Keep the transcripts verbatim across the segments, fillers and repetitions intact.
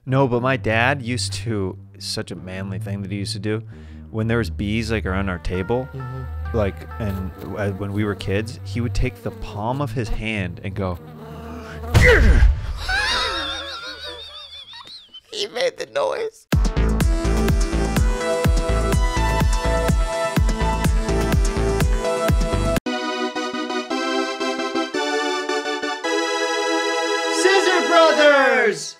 No, but my dad used to, such a manly thing that he used to do, when there was bees like around our table, mm-hmm. like, and uh, when we were kids, he would take the palm of his hand and go. He made the noise. Scissor Brothers!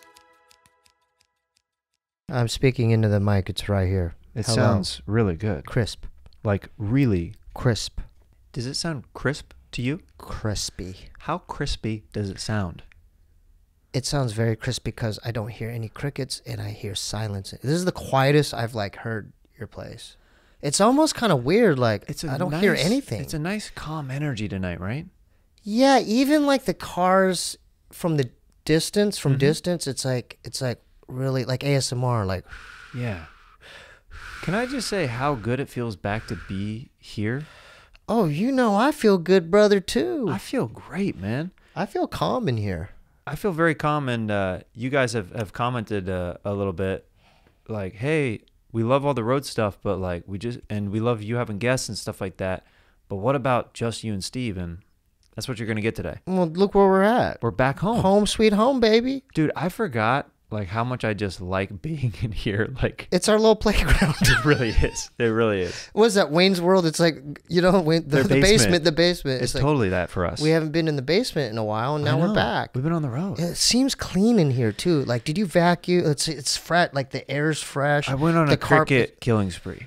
I'm speaking into the mic. It's right here. It Hello. Sounds really good. Crisp. Like really crisp. Does it sound crisp to you? Crispy. How crispy does it sound? It sounds very crisp because I don't hear any crickets and I hear silence. This is the quietest I've like heard your place. It's almost kind of weird. Like it's I don't nice, hear anything. It's a nice calm energy tonight, right? Yeah, even like the cars from the distance, from mm-hmm. distance, it's like it's like really like A S M R. Like yeah. Can I just say how good it feels back to be here? Oh, you know, I feel good, brother, too. I feel great, man. I feel calm in here. I feel very calm, and uh, you guys have, have commented uh, a little bit, like, hey, we love all the road stuff, but like we just, and we love you having guests and stuff like that, but what about just you and Steve? And that's what you're going to get today. Well, look where we're at. We're back home. Home sweet home, baby. Dude, I forgot like how much I just like being in here. Like it's our little playground. It really is. It really is. What is that, Wayne's World? It's like, you know, Wayne, the, the basement. basement. The basement. It's, it's like, totally that for us. We haven't been in the basement in a while, and now we're back. We've been on the road. It seems clean in here too. Like, did you vacuum? It's it's fresh. Like the air's fresh. I went on the a cricket killing spree.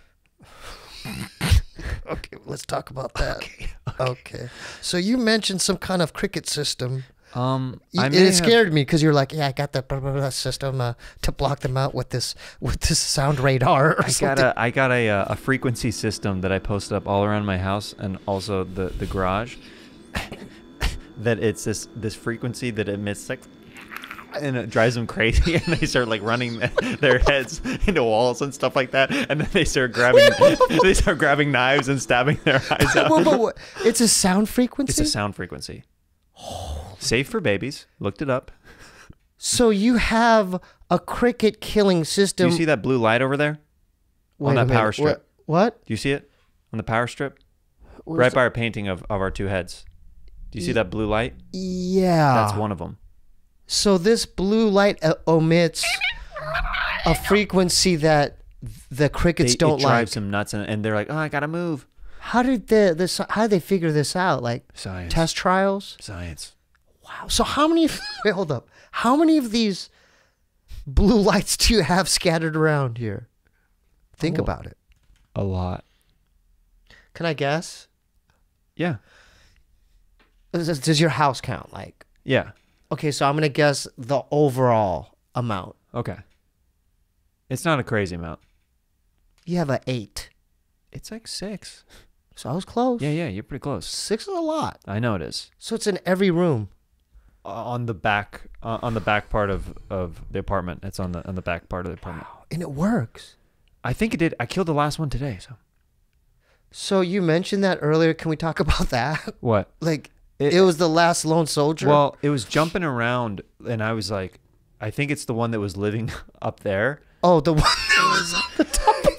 Okay, let's talk about that. Okay, okay. okay. So you mentioned some kind of cricket system. Um, I it scared me because you're like, yeah, I got the blah, blah, blah system uh, to block them out with this with this sound radar. Or I got a I got a a frequency system that I posted up all around my house and also the the garage. That it's this this frequency that emits like, and it drives them crazy, and they start like running their heads into walls and stuff like that, and then they start grabbing they start grabbing knives and stabbing their eyes out. Whoa, whoa, whoa. It's a sound frequency. It's a sound frequency. Safe for babies. Looked it up. So you have a cricket killing system. Do you see that blue light over there? Wait on that power minute. strip. What? Do you see it? On the power strip? Where's right the... by our painting of, of our two heads. Do you see that blue light? Yeah. That's one of them. So this blue light uh, omits a frequency that the crickets they, don't it like. It drives them nuts, and, and they're like, oh, I gotta move. How did the this? How did they figure this out? Like science, test trials, science. Wow. So how many? Wait, hold up. How many of these blue lights do you have scattered around here? Think oh, about it. A lot. Can I guess? Yeah. Does, does your house count? Like. Yeah. Okay, so I'm gonna guess the overall amount. Okay. It's not a crazy amount. You have an eight. It's like six. So I was close. Yeah, yeah, you're pretty close. Six is a lot. I know it is. So it's in every room. Uh, on the back, uh, on the back part of, of the apartment. It's on the on the back part of the apartment. Wow. And it works. I think it did. I killed the last one today. So. So you mentioned that earlier. Can we talk about that? What? Like it, it was the last lone soldier. Well, it was jumping around, and I was like, I think it's the one that was living up there. Oh, the one that was on the top of.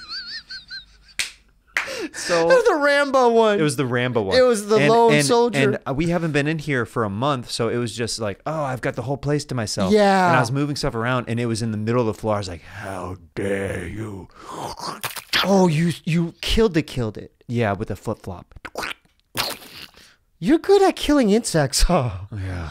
So it was the Rambo one. It was the Rambo one. It was the and, lone and, soldier. And we haven't been in here for a month, so it was just like, oh, I've got the whole place to myself. Yeah. And I was moving stuff around, and it was in the middle of the floor. I was like, how dare you? Oh, you you killed it, killed it. Yeah, with a flip flop. You're good at killing insects, huh? Yeah.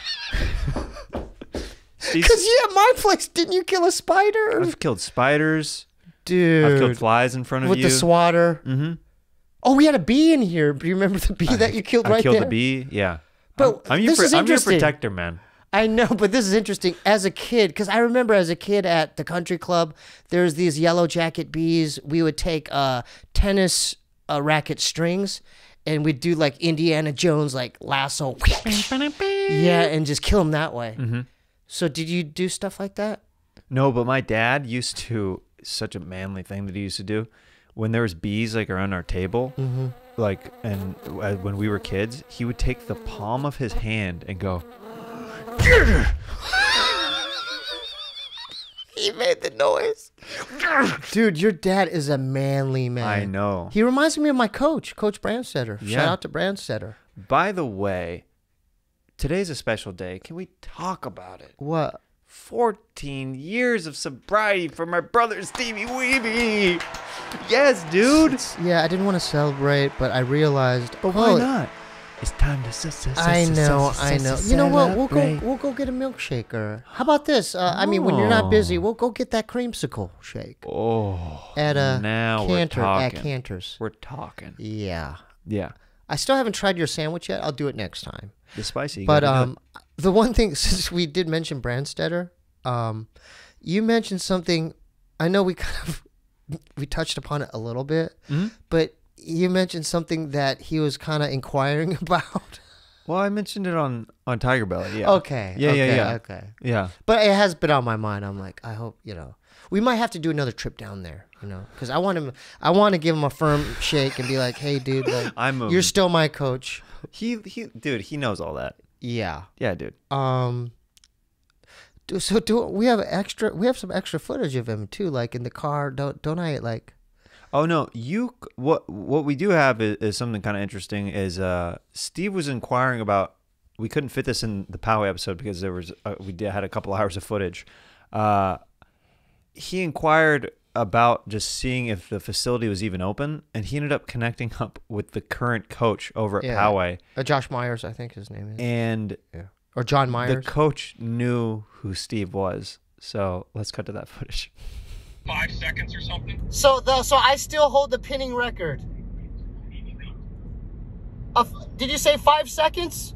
Because yeah, my place, didn't you kill a spider? I've killed spiders. Dude. I've killed flies in front of with you. With the swatter. Mm-hmm. Oh, we had a bee in here. Do you remember the bee that you killed I right killed there? the bee, yeah. But I'm, I'm, your, this is I'm your interesting. protector, man. I know, but this is interesting. As a kid, because I remember as a kid at the country club, there's these yellow jacket bees. We would take uh, tennis uh, racket strings, and we'd do like Indiana Jones, like lasso. Yeah, and just kill them that way. Mm-hmm. So did you do stuff like that? No, but my dad used to, such a manly thing that he used to do, when there was bees like around our table, mm-hmm. like, and uh, when we were kids, he would take the palm of his hand and go. He made the noise. Dude, your dad is a manly man. I know. He reminds me of my coach, Coach Brandstetter. Yeah. Shout out to Brandstetter. By the way, today's a special day. Can we talk about it? What? fourteen years of sobriety for my brother, Steebee Weebee. Yes, dude. It's- yeah, I didn't want to celebrate, but I realized. But why oh, not? It's time to celebrate. I know, I know. You know what? We'll go. We'll go get a milkshake. Or how about this? Uh, I mean, when you're not busy, we'll go get that creamsicle shake Oh, at a now Cantor we're at talking. Cantor's. We're talking. Yeah. Yeah. I still haven't tried your sandwich yet. I'll do it next time. The spicy. you But gotta do um, the one thing, since we did mention Brandstetter, um, you mentioned something. I know we kind of we touched upon it a little bit, Mm-hmm. but you mentioned something that he was kind of inquiring about. Well, I mentioned it on, on Tiger Belly. Yeah. Okay. Yeah, okay, yeah, yeah. Okay. Yeah. But it has been on my mind. I'm like, I hope, you know, we might have to do another trip down there, you know, because I want him, I want to give him a firm shake and be like, hey, dude, like, I'm moving. you're still my coach. He he, dude, he knows all that. Yeah. Yeah, dude. Um. Do, so do we have extra? We have some extra footage of him too, like in the car. Don't don't I like? Oh no, you. What what we do have is, is something kind of interesting. Is uh, Steve was inquiring about. We couldn't fit this in the Poway episode because there was uh, we did, had a couple hours of footage. Uh, he inquired about just seeing if the facility was even open, and he ended up connecting up with the current coach over at Yeah. Poway, Uh, Josh Myers, I think his name is, and yeah, or John Myers. the coach knew who Steve was. So let's cut to that footage. Five seconds or something. So the so I still hold the pinning record. Of, did you say five seconds?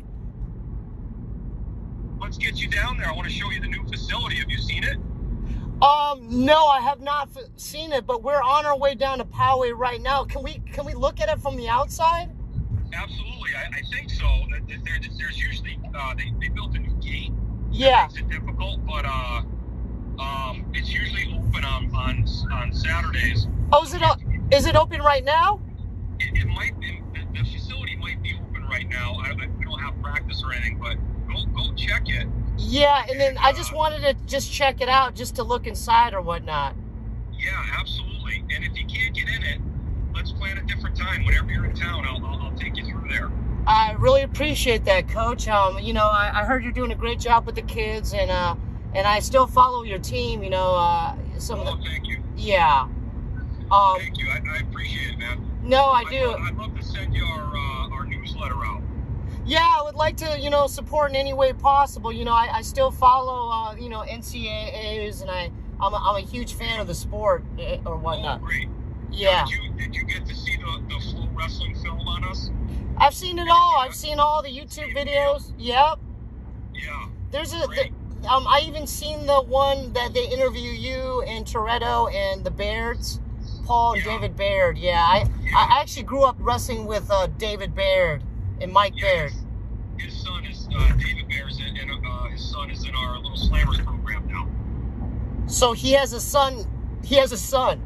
Let's get you down there. I want to show you the new facility. Have you seen it? Um, no, I have not f- seen it, but we're on our way down to Poway right now. Can we can we look at it from the outside? Absolutely. I, I think so. There, there- there's usually, uh, they, they built a new gate. Yeah. Makes it difficult, but uh, um, it's usually open on, on, on Saturdays. Oh, is it o- is it open right now? It, it might be, the, the facility might be open right now. I, I, we don't have practice or anything, but go, go check it. Yeah, and then I just wanted to just check it out, just to look inside or whatnot. Yeah, absolutely. And if you can't get in it, let's plan a different time. Whenever you're in town, I'll, I'll, I'll take you through there. I really appreciate that, Coach. Um, you know, I, I heard you're doing a great job with the kids, and uh, and I still follow your team. You know, uh, some of Oh, the thank you. yeah. Um, Thank you. I, I appreciate it, man. no, I I'd do. lo- I'd love to send you our uh, our newsletter out. Yeah, I would like to, you know, support in any way possible. You know, I, I still follow, uh, you know, N C A As, and I, I'm a, I'm a huge fan of the sport eh, or Oh, whatnot. great. Yeah, Did you did you get to see the the full wrestling film on us? I've seen it all. I've seen all the YouTube videos. Yep. Yeah. There's a, Great. the, um, I even seen the one that they interview you and Toretto and the Bairds, Paul and Yeah. David Baird. Yeah, I, Yeah. I actually grew up wrestling with uh, David Baird and Mike Yeah, Baird. His, his son is uh, David Bears, and uh, his son is in our little slammers program now. So he has a son. He has a son.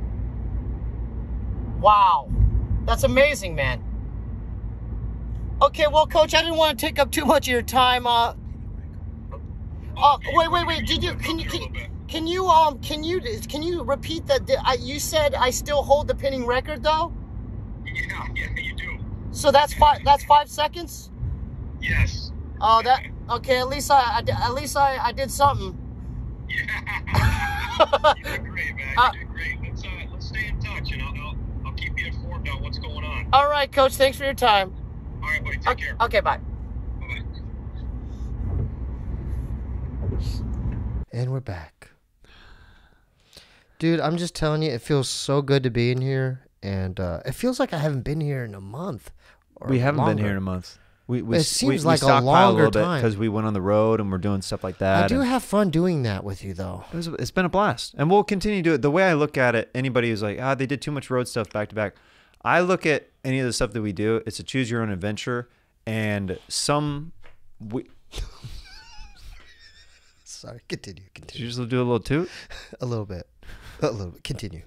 Wow, that's amazing, man. Okay, well, Coach, I didn't want to take up too much of your time. Uh, uh Okay, wait, wait, we're wait. gonna Did you get can you up here a can, little bit. can you um can you can you repeat that? Did- I, you said I still hold the pinning record though. Yeah, yeah, you do. So that's five. That's five seconds. Yes. Oh, that okay. At least I, I at least I, I did something. Yeah. You did great, man. Uh, You did great. Let's uh, let's stay in touch, and I'll, I'll I'll keep you informed on what's going on. All right, Coach. Thanks for your time. All right, buddy. Take Okay, care. okay, bye. Bye. And we're back. Dude, I'm just telling you, it feels so good to be in here. And uh, it feels like I haven't been here in a month. Or We haven't longer. been here in a month. We, we, It s- seems we, like a we stockpile longer a little bit time. because we went on the road and we're doing stuff like that. I do and have fun doing that with you, though. it was, it's been a blast. And we'll continue to do it. The way I look at it, anybody who's like, ah, they did too much road stuff back to back. I look at any of the stuff that we do, it's a choose your own adventure. And some, we, Sorry, continue, did continue. you just do a little toot? A little bit. A little bit. Continue.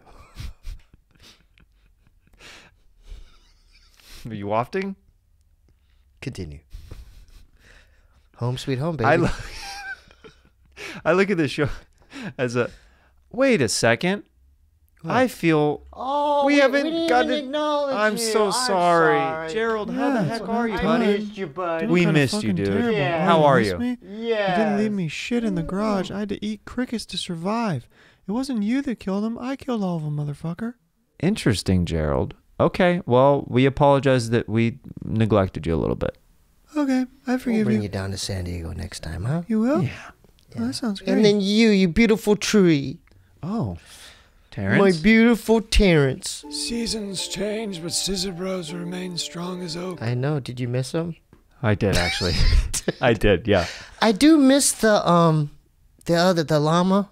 Are you wafting? Continue. Home sweet home, baby. I look, I look at this show. as a. Wait a second. What? I feel. Oh, we, we haven't we didn't gotten. even acknowledge I'm you. so I'm sorry. sorry. Gerald. Yeah, how the heck are you, I buddy? missed you, buddy. We Kinda missed you, fucking dude. terrible. Yeah. How Oh, are miss you? me? Yeah. You didn't leave me shit in the garage. I had to eat crickets to survive. It wasn't you that killed them. I killed all of them, motherfucker. Interesting, Gerald. Okay, well, we apologize that we neglected you a little bit. Okay, I We'll forgive bring you. you down to San Diego next time, huh? You will? Yeah. Oh, that sounds great. And then you, you beautiful tree. Oh, Terrence. My beautiful Terrence. Seasons change, but Scissor Bros remain strong as oak. I know. Did you miss him? I did actually. I did. Yeah. I do miss the um, the other the llama.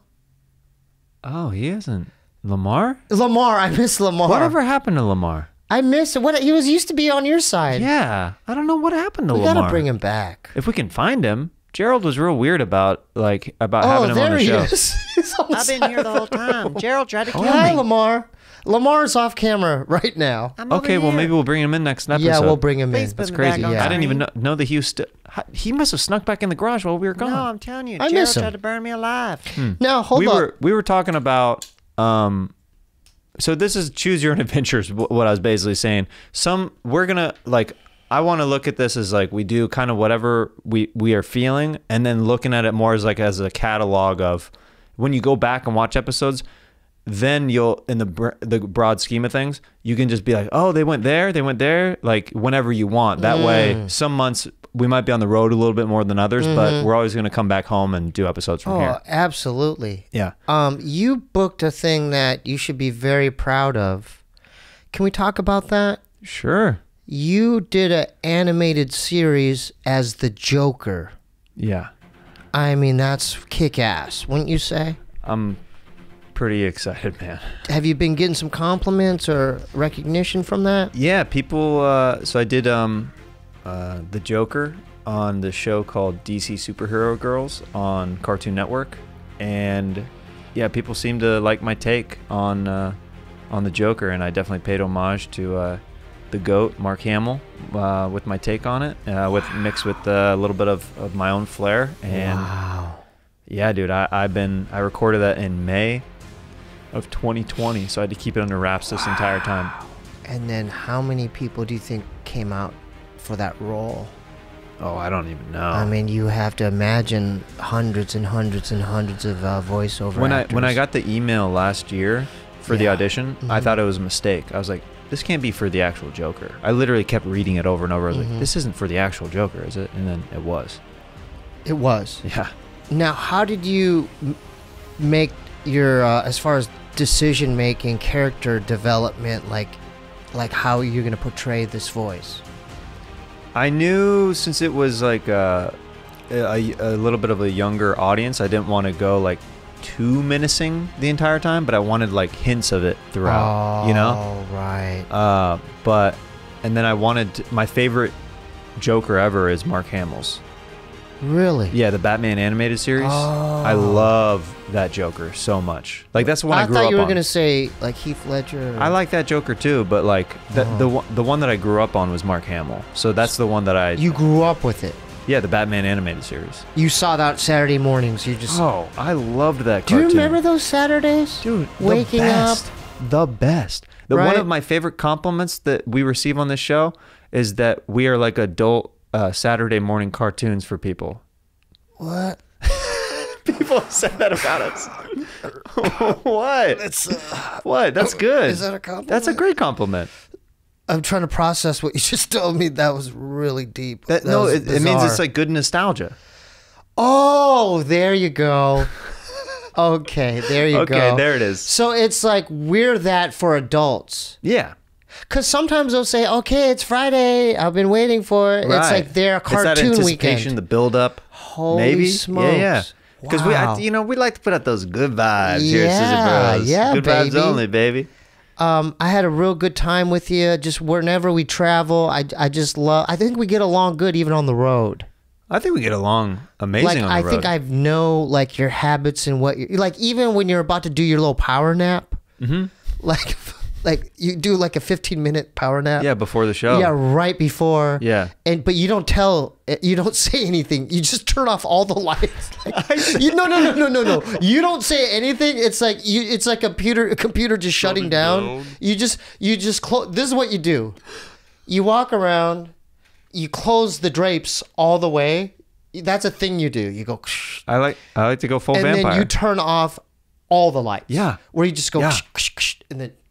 Oh, he isn't. Lamar? Lamar. I miss Lamar. Whatever happened to Lamar? I miss what he was used to be on your side. Yeah, I don't know what happened to we Lamar. gotta bring him back. If we can find him. Gerald was real weird about like about Oh, having him on there the he show. is. He's on the I've been side here of the whole time. Gerald tried to kill Hi, me. Lamar. Lamar's off camera right now. I'm over Okay, well here. maybe we'll bring him in next episode. Yeah, we'll bring him Please in. put That's me crazy. back on Yeah. I didn't even know, screen. know that he was still. He must have snuck back in the garage while we were gone. No, I'm telling you, I Gerald miss him. tried to burn me alive. Now hold we on. were we were talking about um so this is choose your own adventures, wh- what I was basically saying. Some we're gonna like I want to look at this as like we do kind of whatever we we are feeling, and then looking at it more as like as a catalog of when you go back and watch episodes, then you'll in the br- the broad scheme of things, you can just be like, oh, they went there, they went there, like whenever you want. That way, some months we might be on the road a little bit more than others, but we're always going to come back home and do episodes from Oh, here. absolutely. Yeah. Um, you booked a thing that you should be very proud of. Can we talk about that? Sure. You did an animated series as the Joker. Yeah. I mean, that's kick-ass, wouldn't you say? I'm pretty excited, man. Have you been getting some compliments or recognition from that? Yeah, people. Uh, so I did um, uh, the Joker on the show called D C Superhero Girls on Cartoon Network, and yeah, people seem to like my take on uh, on the Joker, and I definitely paid homage to uh, the GOAT, Mark Hamill, uh, with my take on it, uh, with mixed with uh, a little bit of, of my own flair. And Wow. yeah, dude, I, I've been I recorded that in May of twenty twenty, so I had to keep it under wraps this entire time. And then how many people do you think came out for that role? Oh, I don't even know. I mean, you have to imagine hundreds and hundreds and hundreds of uh, voiceover when actors. I when I got the email last year for the Yeah. audition, I Mhm. thought it was a mistake. I was like, this can't be for the actual Joker. I literally kept reading it over and over. I was Mhm. like, this isn't for the actual Joker, is it? And then it was. It was. Yeah. Now, how did you m- make your, uh, as far as decision making, character development, like, like how you're gonna portray this voice? I knew since it was like a, a, a little bit of a younger audience, I didn't want to go like too menacing the entire time, but I wanted like hints of it throughout, you know? Oh, right. Uh, but, and then I wanted, to, my favorite Joker ever is Mark Hamill's. Really? Yeah, the Batman animated series. I Oh. love that Joker so much. Like that's the one I, I grew thought up you were on. gonna say like Heath Ledger. I like that Joker too, but like the Oh. the one the one that I grew up on was Mark Hamill. So that's the one that I You grew up with it. yeah, the Batman animated series. You saw that Saturday mornings. You just. Oh, I loved that Do you cartoon. remember those Saturdays? Dude, waking the up. best, the best. The one Right? of my favorite compliments that we receive on this show is that we are like adult uh, Saturday morning cartoons for people. What? People have said that about us. What? It's. Uh, What? That's good. Is that a compliment? That's a great compliment. I'm trying to process what you just told me. That was really deep. That, That no, was it, it means bizarre. it's like good nostalgia. Oh, there you go. Okay, there you Okay, go. there it is. So it's like we're that for adults. Yeah. Because sometimes they'll say, okay, it's Friday. I've been waiting for it. It's Right. like their It's that cartoon anticipation, weekend. the build up. Holy Maybe. smokes. Yeah, yeah. Because we, Wow. I, you know, we like to put out those good vibes here at Yeah, Scissor Bros. yeah, good vibes baby. only, baby. Um, I had a real good time with you. Just whenever we travel, I, I just love. I think we get along good even on the road. I think we get along amazing Like on the I road. think I know like your habits and what you're like. Even when you're about to do your little power nap, Mm-hmm. like like you do like a fifteen minute power nap. Yeah, before the show. Yeah, right before. Yeah. And but you don't tell, you don't say anything. You just turn off all the lights. Like, you no no no no no no. You don't say anything. It's like you. It's like a computer a computer just shutting down. down. You just you just close. This is what you do. You walk around. You close the drapes all the way. That's a thing you do. You go. I like I like to go full and vampire. And then you turn off all the lights. Yeah. Where you just go. Yeah. And then.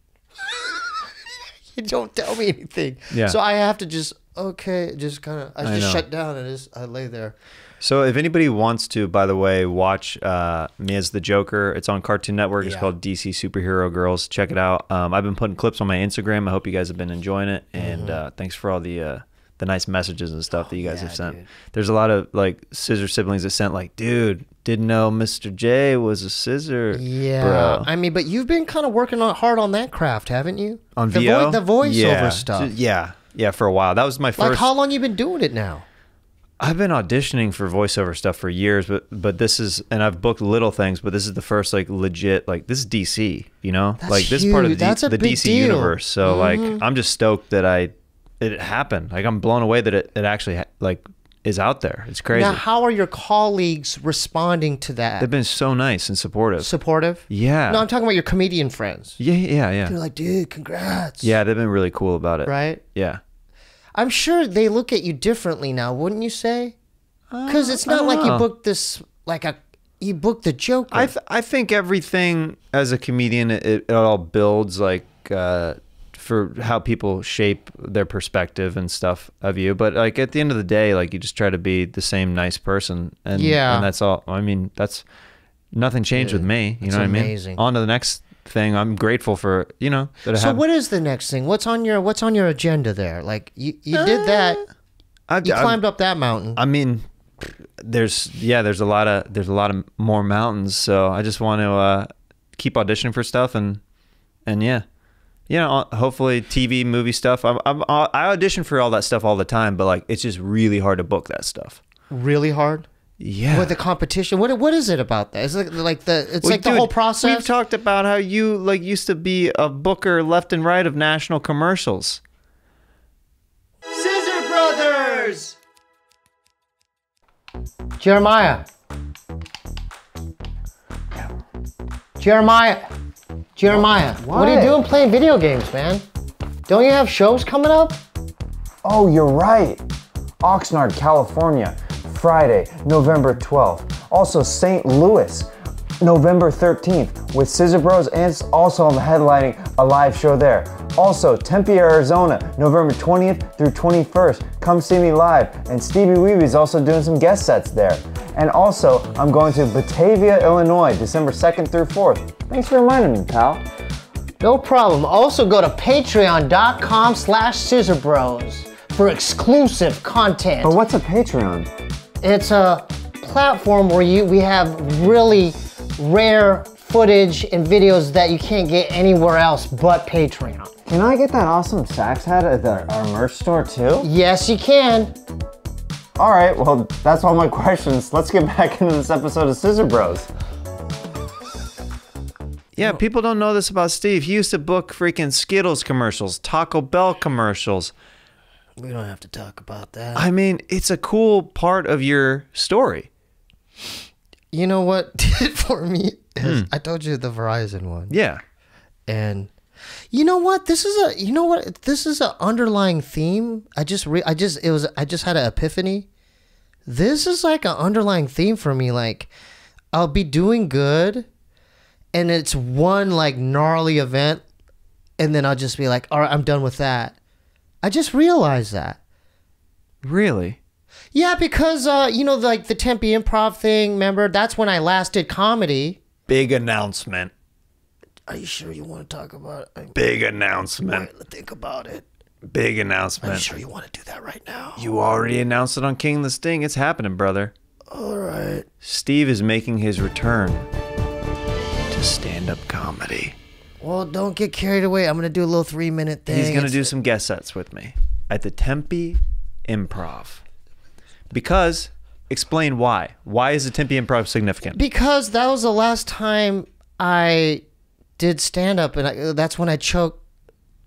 You don't tell me anything. Yeah. So I have to just okay, just kind of I, I just know. shut down and just I lay there. So if anybody wants to, by the way, watch uh, me as the Joker, it's on Cartoon Network. It's Yeah. called D C Superhero Girls. Check it out. Um, I've been putting clips on my Instagram. I hope you guys have been enjoying it. And Mm-hmm. uh, thanks for all the uh, the nice messages and stuff that you guys yeah, have sent. dude. There's a lot of like Scissor siblings that sent like, dude, didn't know Mister J was a Scissor. Yeah. Bro. I mean, but you've been kind of working on, hard on that craft, haven't you? On the V O? vo- the voiceover yeah. stuff. Yeah. Yeah, for a while. That was my first. Like how long you been doing it now? I've been auditioning for voiceover stuff for years, but but this is, and I've booked little things, but this is the first like legit, like this is D C, you know, That's like this is part of the, huge. That's D- a the big D C deal. universe. So Mhm. like, I'm just stoked that I, it happened. Like I'm blown away that it, it actually ha- like is out there. It's crazy. Now, how are your colleagues responding to that? They've been so nice and supportive. Supportive? Yeah. No, I'm talking about your comedian friends. yeah, yeah, yeah. They're like, dude, congrats. Yeah, they've been really cool about it. Right? Yeah. I'm sure they look at you differently now, wouldn't you say? Because it's I not don't like you know. booked this, like a, you booked the Joker. I th- I think everything as a comedian, it, it all builds like uh, for how people shape their perspective and stuff of you. But like at the end of the day, like you just try to be the same nice person, and Yeah. and that's all. I mean, that's nothing changed with me. You That's know what amazing. I mean? On to the next thing. I'm grateful for you know that I So have. what is the next thing? What's on your What's on your agenda there? Like you, you did that. I, You I- climbed up that mountain. I mean, there's yeah, there's a lot of there's a lot of more mountains. So I just want to uh, keep auditioning for stuff and and yeah, you know, hopefully T V, movie stuff. I'm, I'm, I audition for all that stuff all the time, but like it's just really hard to book that stuff. Really hard. Yeah. With the competition, what what is it about that? It's like, like the it's Well, like the dude, whole process. We've talked about how you like used to be a booker left and right of national commercials. Scissor Brothers. Jeremiah. Jeremiah. Jeremiah. What? are you doing playing video games, man? Don't you have shows coming up? Oh, you're right. Oxnard, California, Friday, November twelfth. Also, Saint Louis, November thirteenth, with Scissor Bros, and also I'm headlining a live show there. Also, Tempe, Arizona, November twentieth through twenty-first. Come see me live. And Steebee Weebee is also doing some guest sets there. And also, I'm going to Batavia, Illinois, December second through fourth. Thanks for reminding me, pal. No problem. Also go to patreon.com slash scissorbros for exclusive content. But what's a Patreon? It's a platform where you we have really rare footage and videos that you can't get anywhere else but Patreon. Can I get that awesome sax hat at the, our merch store too? Yes, you can. All right, well, that's all my questions. Let's get back into this episode of Scissor Bros. Yeah, people don't know this about Steve. He used to book freaking Skittles commercials, Taco Bell commercials. We don't have to talk about that. I mean, it's a cool part of your story. You know what did it for me is I told you the Verizon one. Yeah. And you know what? This is a you know what? This is an underlying theme. I just re- I just it was I just had an epiphany. This is like an underlying theme for me. Like I'll be doing good, and it's one like gnarly event, and then I'll just be like, all right, I'm done with that. I just realized that. Really? Yeah, because uh, you know, like the Tempe Improv thing. Remember, that's when I last did comedy. Big announcement. Are you sure you want to talk about it? Big announcement. Wait, think about it. Big Are you announcement. sure you want to do that right now? You already announced it on King the Sting. It's happening, brother. All right. Steve is making his return to stand-up comedy. Well, don't get carried away. I'm gonna do a little three minute thing. He's going to It's- do some guest sets with me at the Tempe Improv. Because, explain why. Why is the Tempe Improv significant? because that was the last time I did stand up, and I, that's when I choked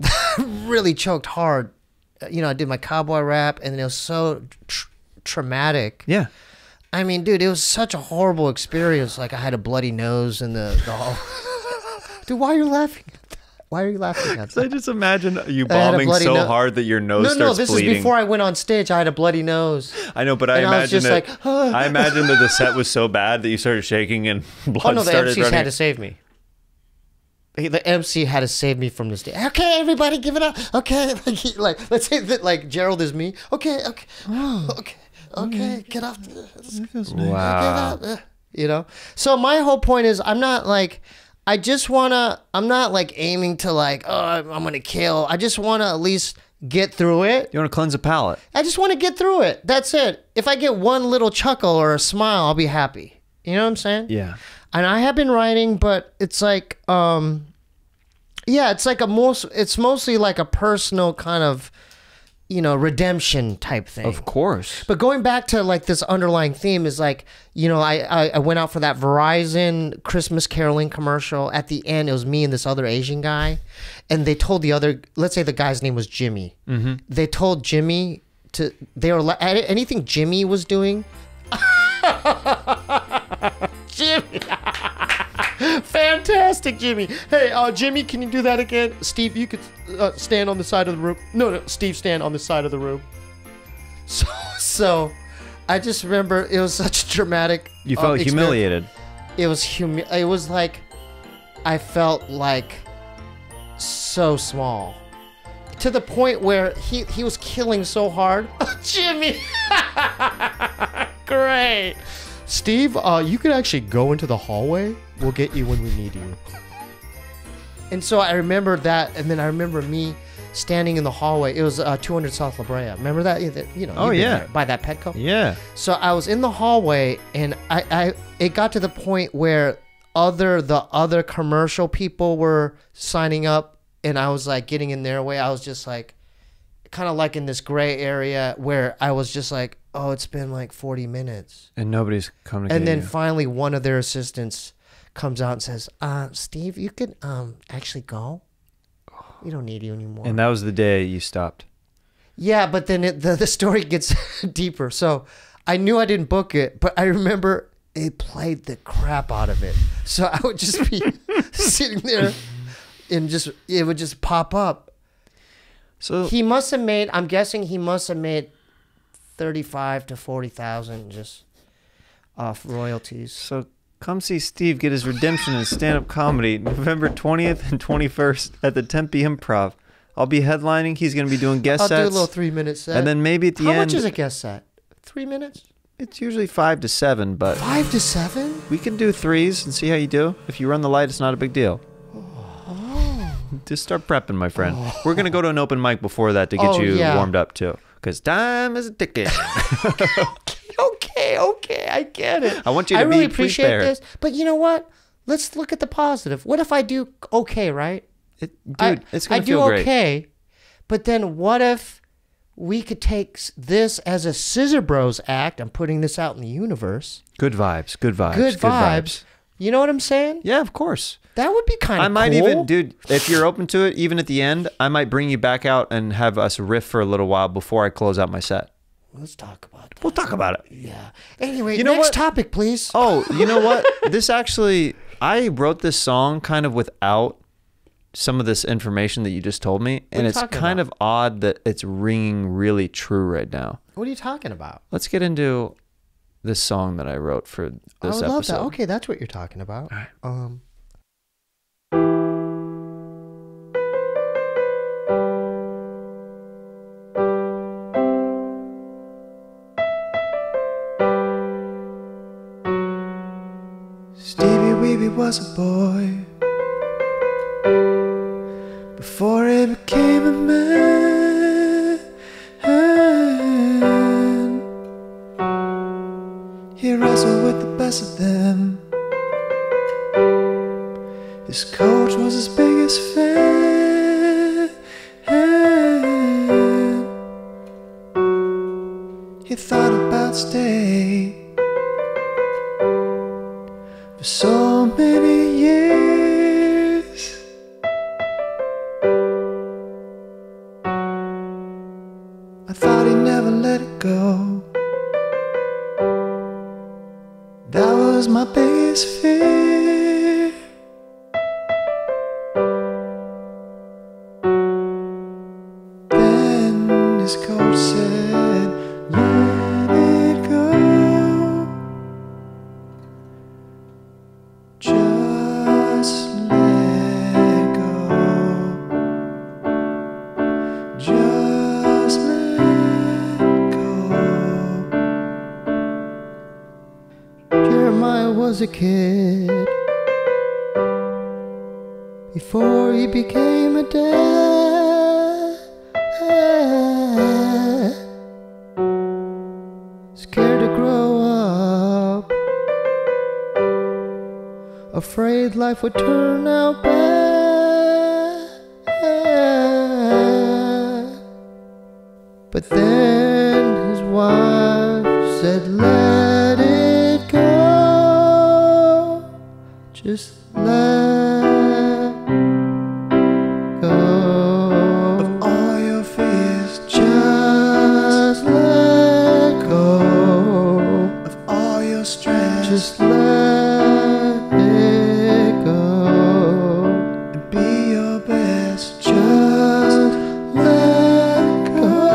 really choked hard. You know, I did my cowboy rap, and it was so tr- traumatic. Yeah. I mean, dude, it was such a horrible experience. Like, I had a bloody nose in the, the hall. Dude, why are you laughing at that? Why are you laughing at So I that? just imagine you I had a bombing bloody so no- hard that your nose No, starts no, this bleeding. is before I went on stage. I had a bloody nose. I know, but I And I was imagine just it. like, "Ah." I imagine that the set was so bad that you started shaking and blood Oh, no, the started M Cs running. had to save me. He- The M C had to save me from this day. Okay, everybody, give it up. Okay, like, he- like let's say that like Gerald is me. Okay, okay, okay, okay, get off. This. That feels nice. Wow. Get up. You know. So my whole point is, I'm not like, I just wanna. I'm not like aiming to like, oh, I'm I'm gonna kill. I just wanna at least get through it. You want to cleanse a palate. I just want to get through it. That's it. If I get one little chuckle or a smile, I'll be happy. You know what I'm saying? Yeah. And I have been writing, but it's like, um, yeah, it's like a most, it's mostly like a personal kind of, you know, redemption type thing. Of course. But going back to like this underlying theme is like, you know, I, I, I went out for that Verizon Christmas caroling commercial. At the end, it was me and this other Asian guy. And they told the other, let's say the guy's name was Jimmy. Mm-hmm. They told Jimmy to, they were, li- anything Jimmy was doing. Jimmy. Fantastic, Jimmy. Hey, uh, Jimmy, can you do that again? Steve, you could uh, stand on the side of the room. No, no, Steve, stand on the side of the room. So, so I just remember it was such a dramatic. You uh, felt experience. humiliated. It was humi- It was like I felt like so small, to the point where he he was killing so hard. Jimmy, great. Steve, uh, you could actually go into the hallway. We'll get you when we need you. And so I remember that, and then I remember me standing in the hallway. It was uh, two hundred South La Brea. Remember that? You know. Oh, you've been yeah. there, by that Petco. Yeah. So I was in the hallway, and I, I it got to the point where other the other commercial people were signing up, and I was like getting in their way. I was just like, kind of like in this gray area where I was just like, oh, it's been like forty minutes. And nobody's coming to And get then you. finally one of their assistants comes out and says, uh, Steve, you could um actually go. We don't need you anymore. And that was the day you stopped. Yeah, but then it, the, the story gets deeper. So I knew I didn't book it, but I remember it played the crap out of it. So I would just be sitting there and just, it would just pop up. So He must have made, I'm guessing he must have made thirty-five to forty thousand just off royalties. So come see Steve get his redemption in stand-up comedy November twentieth and twenty-first at the Tempe Improv. I'll be headlining. He's going to be doing guest I'll sets. do a little three minute set. And then maybe at the How end, much is a guest set? Three minutes? it's usually five to seven, but Five to seven? we can do threes and see how you do. If you run the light, it's not a big deal. Oh. Just start prepping, my friend. We're going to go to an open mic before that to get Oh, you yeah. warmed up, too. Because time is a ticket. Okay, okay, I get it. I want you to I really be appreciate prepared. this, but you know what? Let's look at the positive. What if I do okay, right? It, dude, I, it's I going to do feel great. okay, but then what if we could take s- this as a Scissor Bros act? I'm putting this out in the universe. Good vibes. Good vibes. Good vibes. You know what I'm saying? Yeah, of course. That would be kind of I might cool. even, dude, if you're open to it, even at the end, I might bring you back out and have us riff for a little while before I close out my set. Let's talk about that. We'll talk about it. Yeah. Anyway, You know next what? topic, please. Oh, you know what? This actually, I wrote this song kind of without some of this information that you just told me, are you and it's talking kind about? of odd that it's ringing really true right now. What are you talking about? Let's get into this song that I wrote for this I would episode. love that. Okay, that's what you're talking about. All right. Um. Steebee Weebee was a boy before he became a man. He wrestled with the best of them. His coach was his biggest fan. He thought about staying for so many years. was a kid, before he became a dad. Scared to grow up, afraid life would turn out bad. But then his wife said, let it go, just let go of all your fears, just let go of all your stress, just let it go and be your best, just let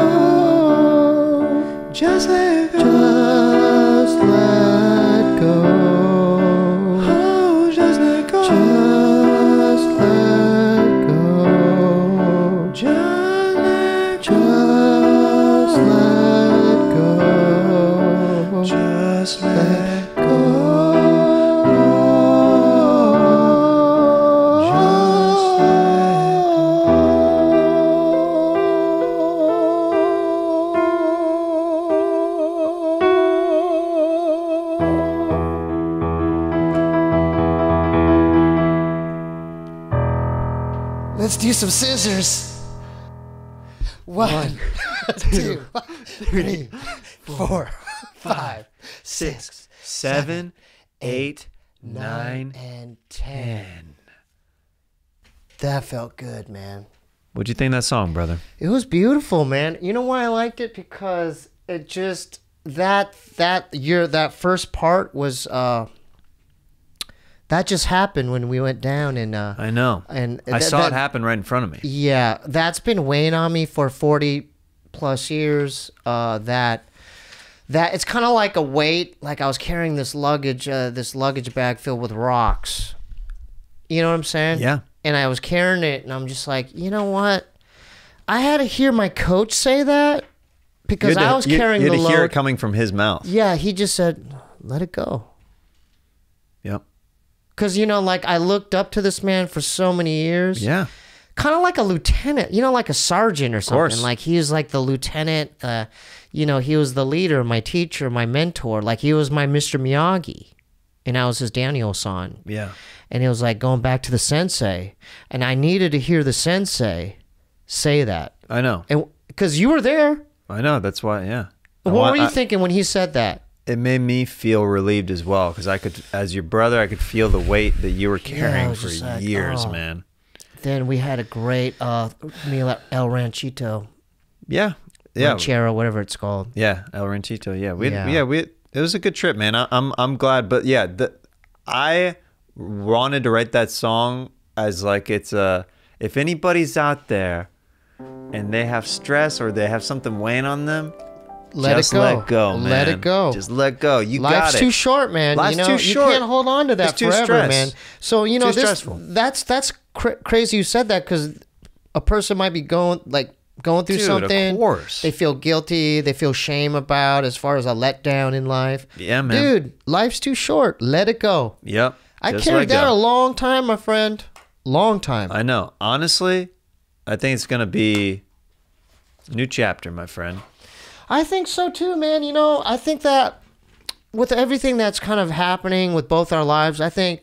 go, just let go, just let go, oh, just let go, just let go, just let, just let go, just let go, just Let's do some scissors. One, two, three, four, five, six, Seven, eight, nine, and ten. That felt good, man. What'd you think of that song, brother? It was beautiful, man. You know why I liked it? Because it just that that year that first part was uh that just happened when we went down and uh I know. and I th- saw that- it happen right in front of me. Yeah, that's been weighing on me for forty plus years. Uh, that that it's kind of like a weight. Like I was carrying this luggage, uh, this luggage bag filled with rocks. You know what I'm saying? Yeah. And I was carrying it, and I'm just like, you know what? I had to hear my coach say that because You had to- I was you- carrying you had the to hear load. it coming from his mouth. Yeah, he just said, "Let it go." Yep. Because, you know, like I looked up to this man for so many years. Yeah. Kind of like a lieutenant, you know, like a sergeant or something. course. Like he was like the lieutenant, uh, you know, he was the leader, my teacher, my mentor. Like he was my Mister Miyagi. And I was his Daniel-san. Yeah. And it was like going back to the sensei. And I needed to hear the sensei say that. I know. And because you were there. I know. That's why, yeah. I What want- were you I- thinking when he said that? It made me feel relieved as well because I could, as your brother, I could feel the weight that you were carrying was for just like, years, oh. man. Then we had a great uh, meal at El Ranchito. Yeah. Yeah. Ranchero, whatever it's called. Yeah. El Ranchito. Yeah. We, Yeah. yeah. We, it was a good trip, man. I, I'm, I'm glad. But yeah, the, I wanted to write that song as like it's a, if anybody's out there and they have stress or they have something weighing on them, Let just it go. let go, man. Let it go. Just let go. You Life's got it. too short, man. Life's you know, too you short. can't hold on to that It's too forever, stress. man. So you know, Too this stressful. that's that's cra- crazy. You said that because a person might be going like going through Dude, something. of course. They feel guilty. They feel shame about as far as a letdown in life. Yeah, man. Dude, life's too short. Let it go. Yep. I Just carried let that go. a long time, my friend. Long time. I know. Honestly, I think it's gonna be a new chapter, my friend. I think so too, man. You know, I think that with everything that's kind of happening with both our lives, I think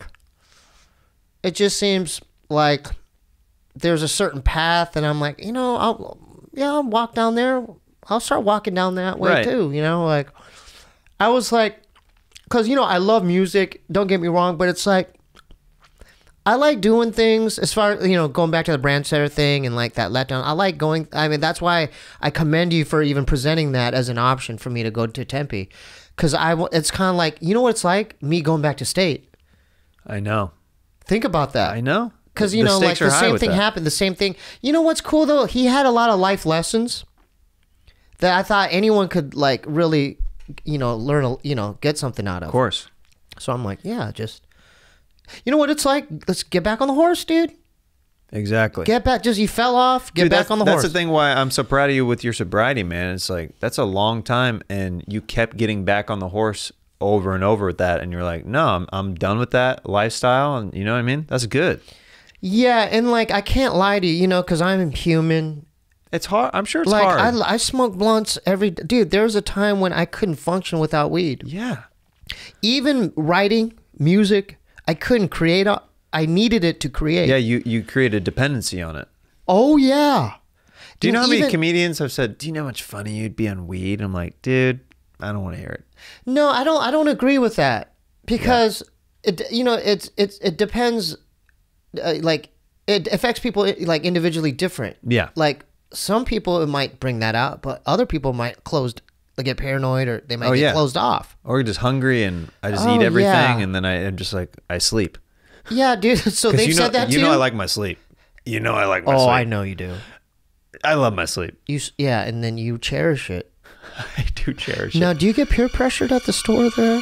it just seems like there's a certain path, and I'm like, you know, I'll yeah, I'll walk down there. I'll start walking down that way Right. too. You know, like I was like, because you know, I love music. Don't get me wrong, but it's like I like doing things as far you know, going back to the brand setter thing and like that letdown. I like going. I mean, that's why I commend you for even presenting that as an option for me to go to Tempe, because I wa- it's kind of like, you know what it's like, me going back to state. I know. Think about that. I know. Because you The know, like stakes are the high same with thing that. happened. The same thing. You know what's cool though? He had a lot of life lessons that I thought anyone could like really, you know, learn. a- You know, get something out of. Of course. So I'm like, yeah, just. You know what it's like? Let's get back on the horse, dude. Exactly. Get back. Just you fell off. Get Dude, back that's- on the that's horse. the thing why I'm so proud of you with your sobriety, man. It's like that's a long time, and you kept getting back on the horse over and over with that, and you're like, no, I'm I'm done with that lifestyle, and you know what I mean? That's good. Yeah, and like I can't lie to you, you know, because I'm human. It's hard. I'm sure it's like, hard. I, I smoke blunts every dude. There was a time when I couldn't function without weed. Yeah. Even writing music, I couldn't create. A, I needed it to create. Yeah, you you create a dependency on it. Oh yeah. Do you know how many even, comedians have said, "Do you know how much funny you'd be on weed?" I'm like, dude, I don't want to hear it. No, I don't. I don't agree with that because yeah. it. You know, it's it's it depends. Uh, like it affects people like individually different. Yeah. Like some people it might bring that out, but other people might close. They get paranoid or they might oh, get yeah. closed off. Or you're just hungry and I just Oh, eat everything yeah. and then I am just like I sleep. Yeah, dude. So they you said know, that you too. know I like my sleep. You know I like my oh, sleep. I know you do. I love my sleep. You s- yeah, and then you cherish it. I do cherish Now, it. do you get peer pressured at the store there?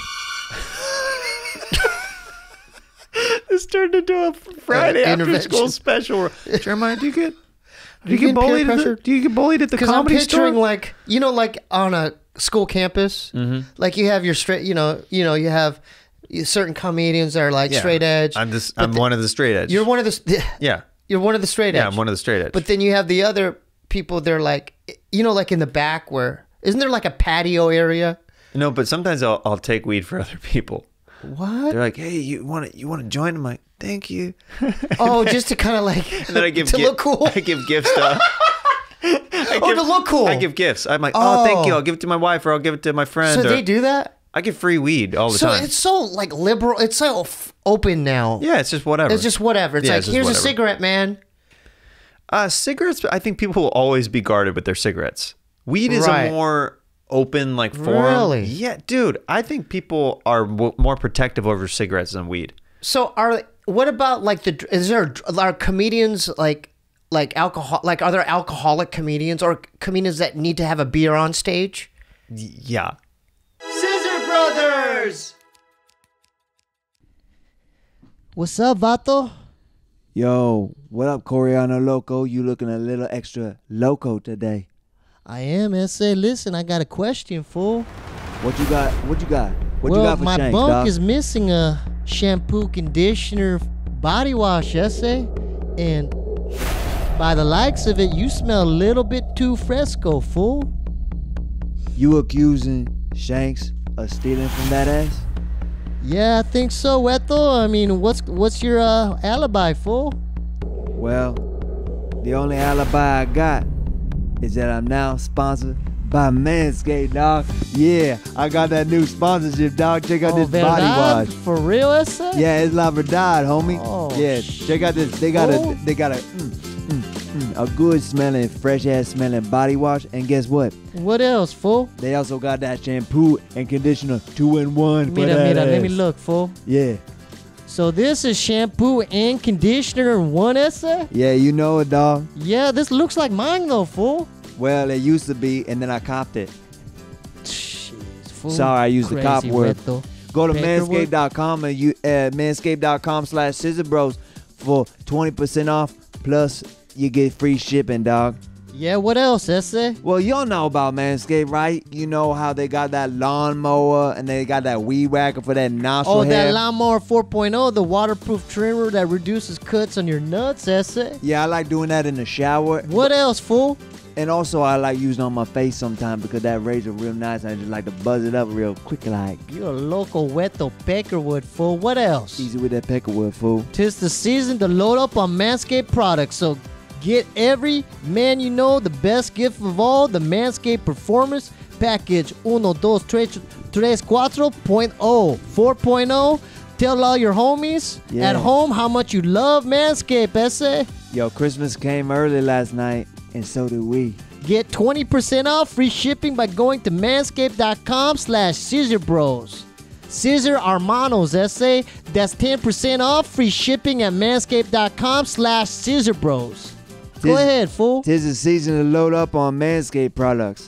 This turned into a Friday Uh, after intervention. school special. Jeremiah, do you get do you You get get peer bullied? At the, pressured? do you get bullied at the Because I'm comedy picturing store? like you know, like on a school campus, Mhm. like you have your straight, you know, you know, you have certain comedians that are like Yeah. straight edge. I'm just but I'm the- one of the straight edge. You're one of the. yeah. You're one of the straight Yeah, edge. I'm one of the straight edge. But then you have the other people. They're like, you know, like in the back where isn't there like a patio area? no, but sometimes I'll I'll take weed for other people. What? They're like, "Hey, you want to you want to join?" I'm like, "Thank you." Oh, just to kind of like And then I give to gi- look cool. I give gifts to. I Oh, to look cool. I give gifts. I'm like, oh, thank you. Oh. I'll give it to my wife or I'll give it to my friend. So or- they do that. I give free weed all the So time. it's so like liberal. It's so f- open now. yeah, it's just whatever. It's just whatever. It's Yeah, like it's just here's a whatever. cigarette, man. Uh, cigarettes, I think people will always be guarded with their cigarettes. Weed is Right. a more open like forum. Really? Yeah, dude. I think people are w- more protective over cigarettes than weed. So are what about like the is there are comedians like like alcohol like are there alcoholic comedians or comedians that need to have a beer on stage? Y- yeah. Scissor Brothers. What's up, Vato? Yo, what up, Coriano Loco? You looking a little extra loco today. I am S A. Listen, I got a question, fool. What you got? What you got? What well, you got for my Shanks, bunk dog? is missing a shampoo, conditioner, body wash, S A. And by the likes of it, you smell a little bit too fresco, fool. You accusing Shanks of stealing from that ass? Yeah, I think so, Weto. I mean, what's what's your uh, alibi, fool? Well, the only alibi I got is that I'm now sponsored by Manscaped, dog. Yeah, I got that new sponsorship, dog. Check out Oh, this body verdad? wash. For real, S A? Yeah, it's La Verdad, homie. Oh, yeah, check out this. They got oh. a, they got a, mm, mm, mm, a good smelling, fresh ass smelling body wash. And guess what? What else, fool? They also got that shampoo and conditioner two in one. for Mira, that mira, let me ass. look, fool. Yeah, So this is shampoo and conditioner in one, S A? yeah, you know it, dog. Yeah, this looks like mine, though, fool. Well, it used to be, and then I copped it. Jeez, fool. Sorry, I used the cop Crazy word. Weto. Go to Bakerwood? manscaped dot com and you uh, manscaped dot com slash scissor bros for twenty percent off. Plus, you get free shipping, dog. Yeah, what else, S A? Well, y'all know about Manscaped, right? You know how they got that lawnmower and they got that weed whacker for that nostril Oh, hair. that Lawnmower four point oh, the waterproof trimmer that reduces cuts on your nuts, S A? Yeah, I like doing that in the shower. What else, fool? And also, I like using it on my face sometimes because that razor real nice. I just like to buzz it up real quick, like. You're a local Weto Peckerwood, fool. What else? Easy with that peckerwood, fool. Tis the season to load up on Manscaped products, so get every man you know the best gift of all, the Manscaped Performance Package uno, dos, tres, tres, cuatro point oh, four point oh. Tell all your homies Yeah. at home how much you love Manscaped, S A. Yo, Christmas came early last night, and so did we. Get twenty percent off free shipping by going to manscaped dot com slash scissor bros. Scissor Hermanos, S A. That's ten percent off free shipping at manscaped dot com slash scissor bros. Go Tis- ahead, fool. Tis the season to load up on Manscaped products.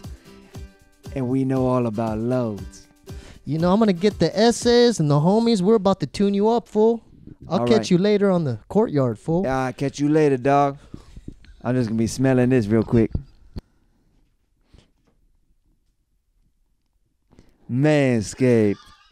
And we know all about loads. You know, I'm going to get the S As and the homies. We're about to tune you up, fool. I'll All catch right. you later on the courtyard, fool. Yeah, I'll catch you later, dog. I'm just going to be smelling this real quick. Manscaped.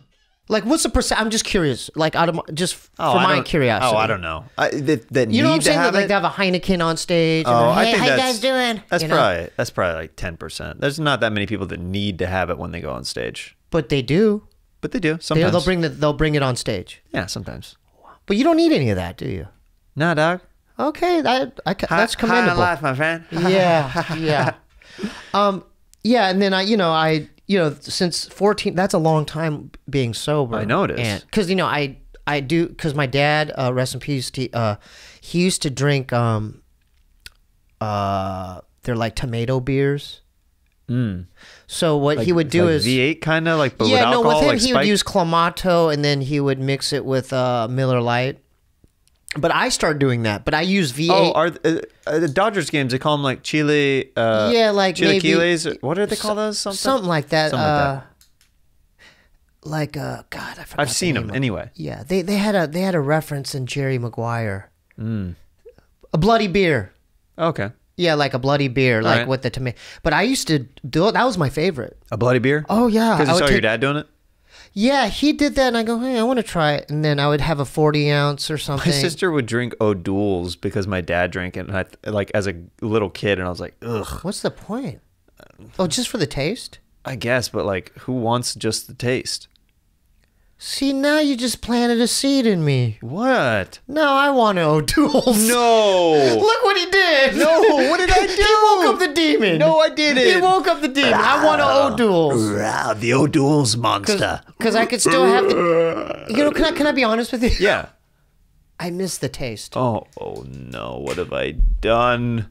Like, what's the percent? I'm just curious. Like, out of my, just Oh, for I my don't- curiosity. Oh, I don't know. I, that that You know what I'm need saying? to have Like, it. they have a Heineken on stage. and Oh, they're, I hey, think how you that's guys doing? That's You know? probably that's probably like ten percent. There's not that many people that need to have it when they go on stage, But they do. but they do They, sometimes. they'll bring the, they'll bring it on stage. yeah, sometimes. But you don't need any of that, do you? Nah, dog. Okay, that I, ca- that's commendable. High on life, my friend. Yeah, yeah. Um, yeah, and then I, you know, I, you know, since fourteen, that's a long time being sober. I know it is. Because, you know, I, I do, because my dad, uh, rest in peace, he, uh, he used to drink, um, uh, they're like tomato beers. Mm. So what he would do like is, V eight kind of like, but yeah, with no, alcohol, with him, like he would spike? use Clamato, and then he would mix it with uh, Miller Lite. But I started doing that. But I use V eight. Oh, are uh, uh, the Dodgers games? They call them like Chile. Uh, Yeah, like maybe- chilaquiles. Or, what do they call those? Something. Something like that. Something like uh, that. Like uh, God, I forgot. I've the seen name them of- anyway. Yeah, they they had a they had a reference in Jerry Maguire. Mm. A bloody beer. Okay. Yeah, like a bloody beer, like right. with the tomato. But I used to do it. That was my favorite. A bloody beer. Oh yeah, Because I you would saw your take- dad doing it. Yeah, he did that, and I go, hey, I want to try it. And then I would have a forty ounce or something. My sister would drink O'Doul's because my dad drank it, and I like as a little kid, and I was like, ugh. What's the point? Oh, just for the taste? I guess, but like, who wants just the taste? See, now you just planted a seed in me. What? Now I want O'Doul's. No. Look what he did. No, what did I do? He woke up the demon. No, I didn't. He woke up the demon. I want an O'Doul's. Wow, the O'Doul's monster. Because I could still have the... You know, can I, can I be honest with you? Yeah. I miss the taste. Oh, oh no! What have I done?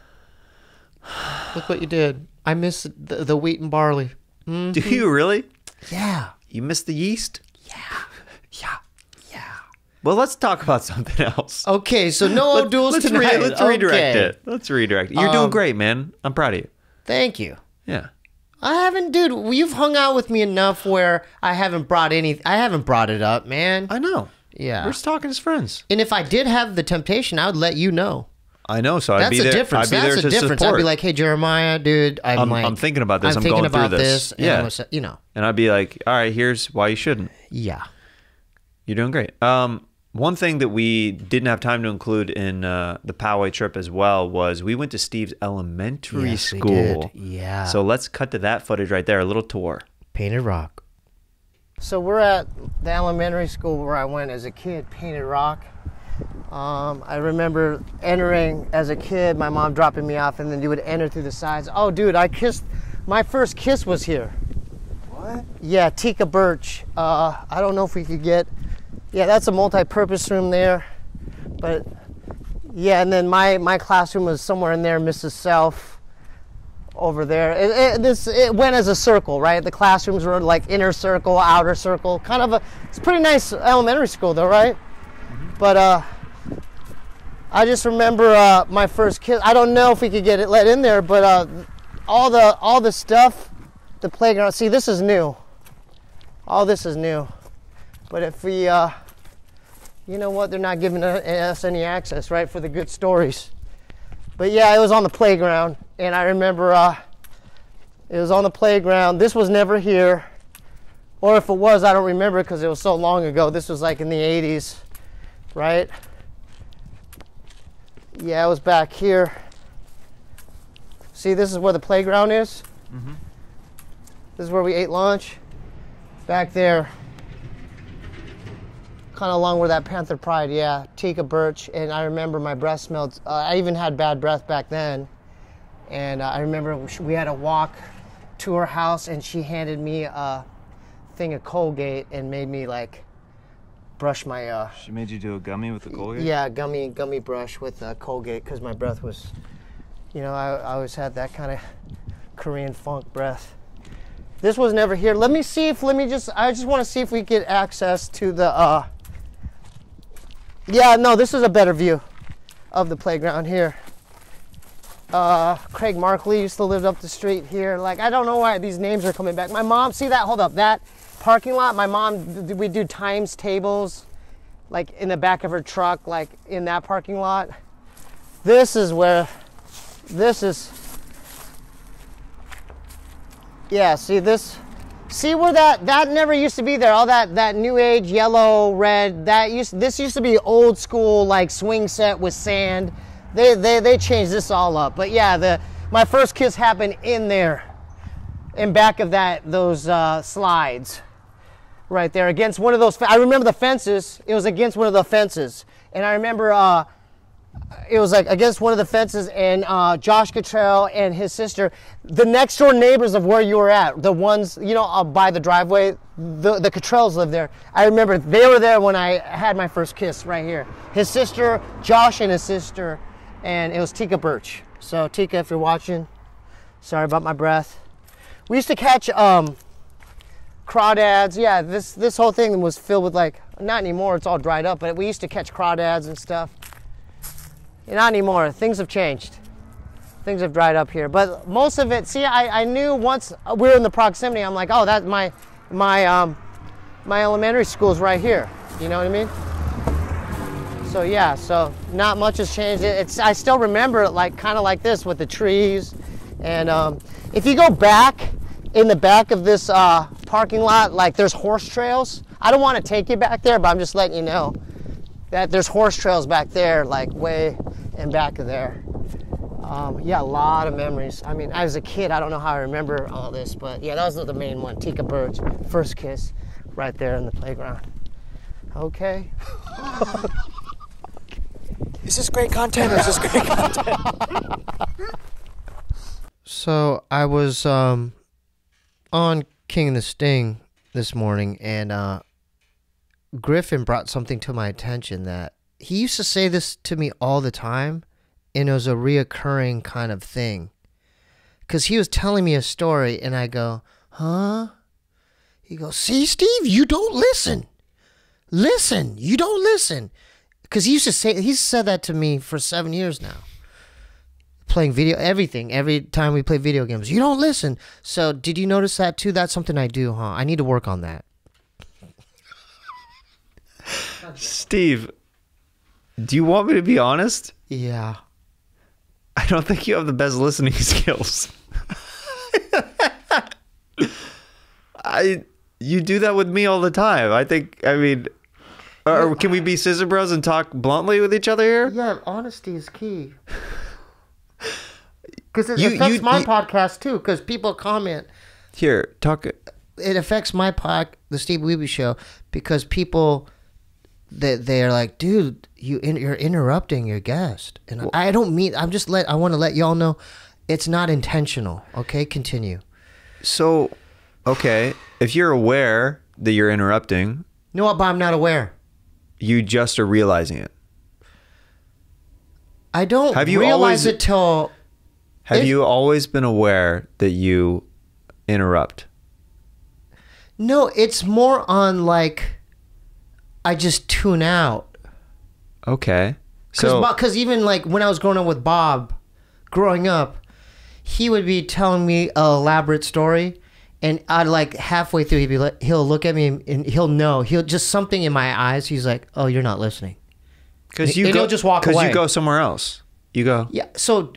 Look what you did. I miss the, the wheat and barley. Do you really? Yeah. You miss the yeast? Yeah. Yeah. Yeah. Well, let's talk about something else. Okay, so no Let- O'Doul's let's tonight. Re- let's redirect Okay. it. Let's redirect it. You're doing Um, great, man. I'm proud of you. Thank you. Yeah. I haven't, dude. You've hung out with me enough where I haven't brought any. I haven't brought it up, man. I know. Yeah. We're just talking as friends. And if I did have the temptation, I would let you know. I know. So I'd That's be a there. difference. I'd be That's there a to difference. support. I'd be like, hey, Jeremiah, dude, I'm, I'm, like, I'm thinking about this. I'm, thinking going about through this. this. and Yeah. I'm gonna say- you know. And I'd be like, all right, here's why you shouldn't. Yeah. You're doing great. Um, one thing that we didn't have time to include in uh, the Poway trip as well was we went to Steve's elementary Yes, we school. did. Yeah. So let's cut to that footage right there. A little tour. Painted Rock. So we're at the elementary school where I went as a kid, Painted Rock. Um, I remember entering as a kid, my mom dropping me off, and then you would enter through the sides. Oh, dude, I kissed, my first kiss was here. What? Yeah, Tika Birch. Uh, I don't know if we could get, yeah, that's a multi-purpose room there. But yeah, and then my, my classroom was somewhere in there, Missus Self over there. It, it, this, it went as a circle, right? The classrooms were like inner circle, outer circle, kind of a, it's a pretty nice elementary school though, right? But uh, I just remember uh, my first kiss. I don't know if we could get it let in there, but uh, all the all the stuff, the playground. See, this is new. All this is new. But if we, uh, you know what, they're not giving us any access, right, for the good stories. But yeah, it was on the playground, and I remember uh, it was on the playground. This was never here, or if it was, I don't remember because it was so long ago. This was like in the eighties, right? Yeah, it was back here. See, this is where the playground is. Mm-hmm. This is where we ate lunch. Back there, kind of along where that Panther Pride, yeah, Tika Birch. And I remember my breath smelled, uh, I even had bad breath back then. And uh, I remember we had a walk to her house, and she handed me a thing of Colgate and made me like brush my, uh, She made you do a gummy with the Colgate? yeah, gummy gummy brush with uh, Colgate because my breath was, you know, I, I always had that kind of Korean funk breath. This was never here. Let me see if, let me just, I just want to see if we get access to the, uh, yeah, no, this is a better view of the playground here. Uh, Craig Markley used to live up the street here. Like, I don't know why these names are coming back. My mom, see that, hold up, that parking lot, my mom, we do times tables, like in the back of her truck, like in that parking lot. This is where, this is, yeah, see this, See where that that never used to be there. All that that new age yellow, red. That used this used to be old school like swing set with sand. They they they changed this all up. But yeah, the my first kiss happened in there, in back of that those uh, slides, right there against one of those. I remember the fences. It was against one of the fences, and I remember. Uh, It was like against one of the fences, and uh, Josh Cottrell and his sister, the next door neighbors of where you were at, the ones, you know, uh, by the driveway, the, the Cottrells lived there. I remember they were there when I had my first kiss right here. His sister, Josh and his sister, and it was Tika Birch. So Tika, if you're watching, sorry about my breath. We used to catch um, crawdads. Yeah, this, this whole thing was filled with like, not anymore, it's all dried up, but we used to catch crawdads and stuff. Not anymore. Things have changed. Things have dried up here. But most of it, see, I, I knew once we were in the proximity, I'm like, oh, that my my um my elementary school's right here. You know what I mean? So yeah, so not much has changed. It's I still remember it like kind of like this with the trees. And um, if you go back in the back of this uh, parking lot, like there's horse trails. I don't want to take you back there, but I'm just letting you know that there's horse trails back there, like way in back of there. Um, yeah, a lot of memories. I mean, as a kid, I don't know how I remember all this, but yeah, that was the main one. Tika Birch, first kiss, right there in the playground. Okay. Is this great content or is this great content? So I was um, on King and the Sting this morning, and uh, Griffin brought something to my attention that he used to say this to me all the time, and it was a reoccurring kind of thing. Because he was telling me a story, and I go, huh? He goes, see, Steve, you don't listen. Listen, you don't listen. Because he used to say, he's said that to me for seven years now. Playing video, everything, every time we play video games, you don't listen. So did you notice that too? That's something I do, huh? I need to work on that. Steve, do you want me to be honest? Yeah. I don't think you have the best listening skills. I you do that with me all the time. I think, I mean, or can we be scissor bros and talk bluntly with each other here? Yeah, honesty is key. Because it You- affects you- my you- podcast too, because people comment. Here, talk. It affects my pod, the Steebee Weebee show, because people, they, they're like, dude, you in, you're interrupting your guest. And Well- I don't mean, I'm just let, I want to let y'all know it's not intentional. Okay, continue. So, okay, if you're aware that you're interrupting, No, but I'm not aware. you just are realizing it. I don't Have you realize always- it till... Have If- you always been aware that you interrupt? No, it's more on like, I just tune out. Okay. So, Because even like when I was growing up with Bob, growing up, he would be telling me a elaborate story, and I'd like halfway through, he'd be like, he'll look at me and, and he'll know, he'll just something in my eyes. He's like, "Oh, you're not listening." because you and go, he'll just walk Because away. you go somewhere else. You go. Yeah. So,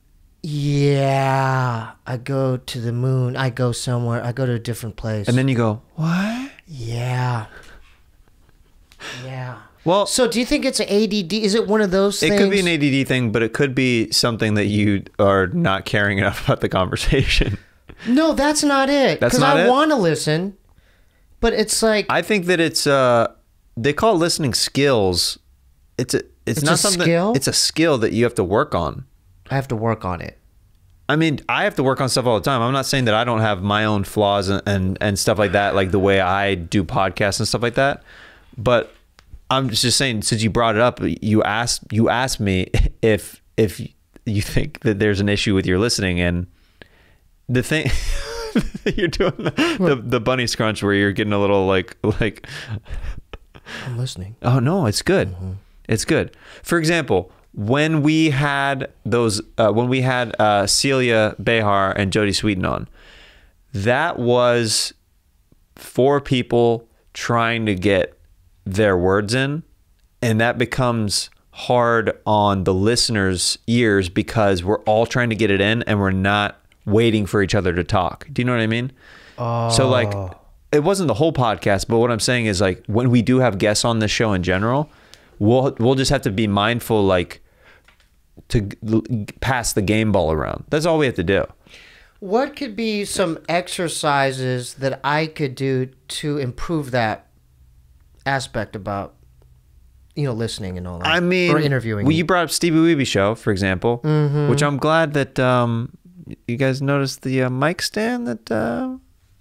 yeah, I go to the moon. I go somewhere. I go to a different place. And then you go, what? yeah, yeah. Well, So, do you think it's an A D D? Is it one of those it things? could be an A D D thing, but it could be something that you are not caring enough about the conversation. No, that's not it. That's Because not I it? want to listen, but it's like I think that it's uh they call it listening skills. It's a it's, It's not a something skill? it's a skill that you have to work on. I have to work on it. I mean, I have to work on stuff all the time. I'm not saying that I don't have my own flaws and, and, and stuff like that, like the way I do podcasts and stuff like that. But I'm just saying, since you brought it up, you asked you asked me if if you think that there's an issue with your listening, and the thing you're doing the, the the bunny scrunch where you're getting a little like like. I'm listening. Oh no, it's good. Mm-hmm. It's good. For example, when we had those, uh, when we had uh, Celia Behar and Jodie Sweetin on, that was four people trying to get their words in, and that becomes hard on the listeners' ears because we're all trying to get it in and we're not waiting for each other to talk. Do you know what I mean? Oh. So like, it wasn't the whole podcast, but what I'm saying is like when we do have guests on this show in general, we'll we'll just have to be mindful like to g- pass the game ball around. That's all we have to do. What could be some exercises that I could do to improve that aspect about, you know, listening and all that? I mean, or interviewing. Well, you brought up Steebee Weebee show, for example, mm-hmm. which I'm glad that um, you guys noticed the uh, mic stand that uh,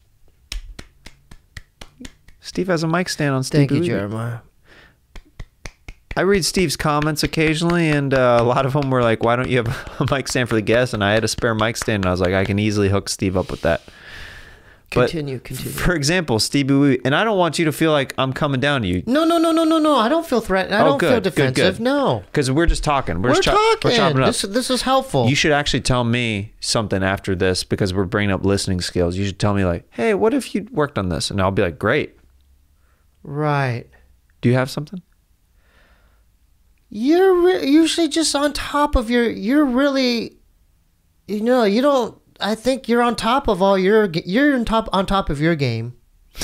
Steve has a mic stand on Steebee Thank you, Weebee. Jeremiah. I read Steve's comments occasionally, and uh, a lot of them were like, why don't you have a mic stand for the guests? And I had a spare mic stand, and I was like, I can easily hook Steve up with that. Continue, but continue. For example, Steebee Weebee, and I don't want you to feel like I'm coming down to you. No, no, no, no, no, no. I don't feel threatened. I oh, don't good, feel defensive. Good, good. No. Because we're just talking. We're, We're just cho- talking. We're chopping it up. This, this is helpful. You should actually tell me something after this because we're bringing up listening skills. You should tell me like, hey, what if you worked on this? And I'll be like, great. Right. Do you have something? You're re- usually just on top of your, you're really, you know, you don't, I think you're on top of all your, you're on top, on top of your game.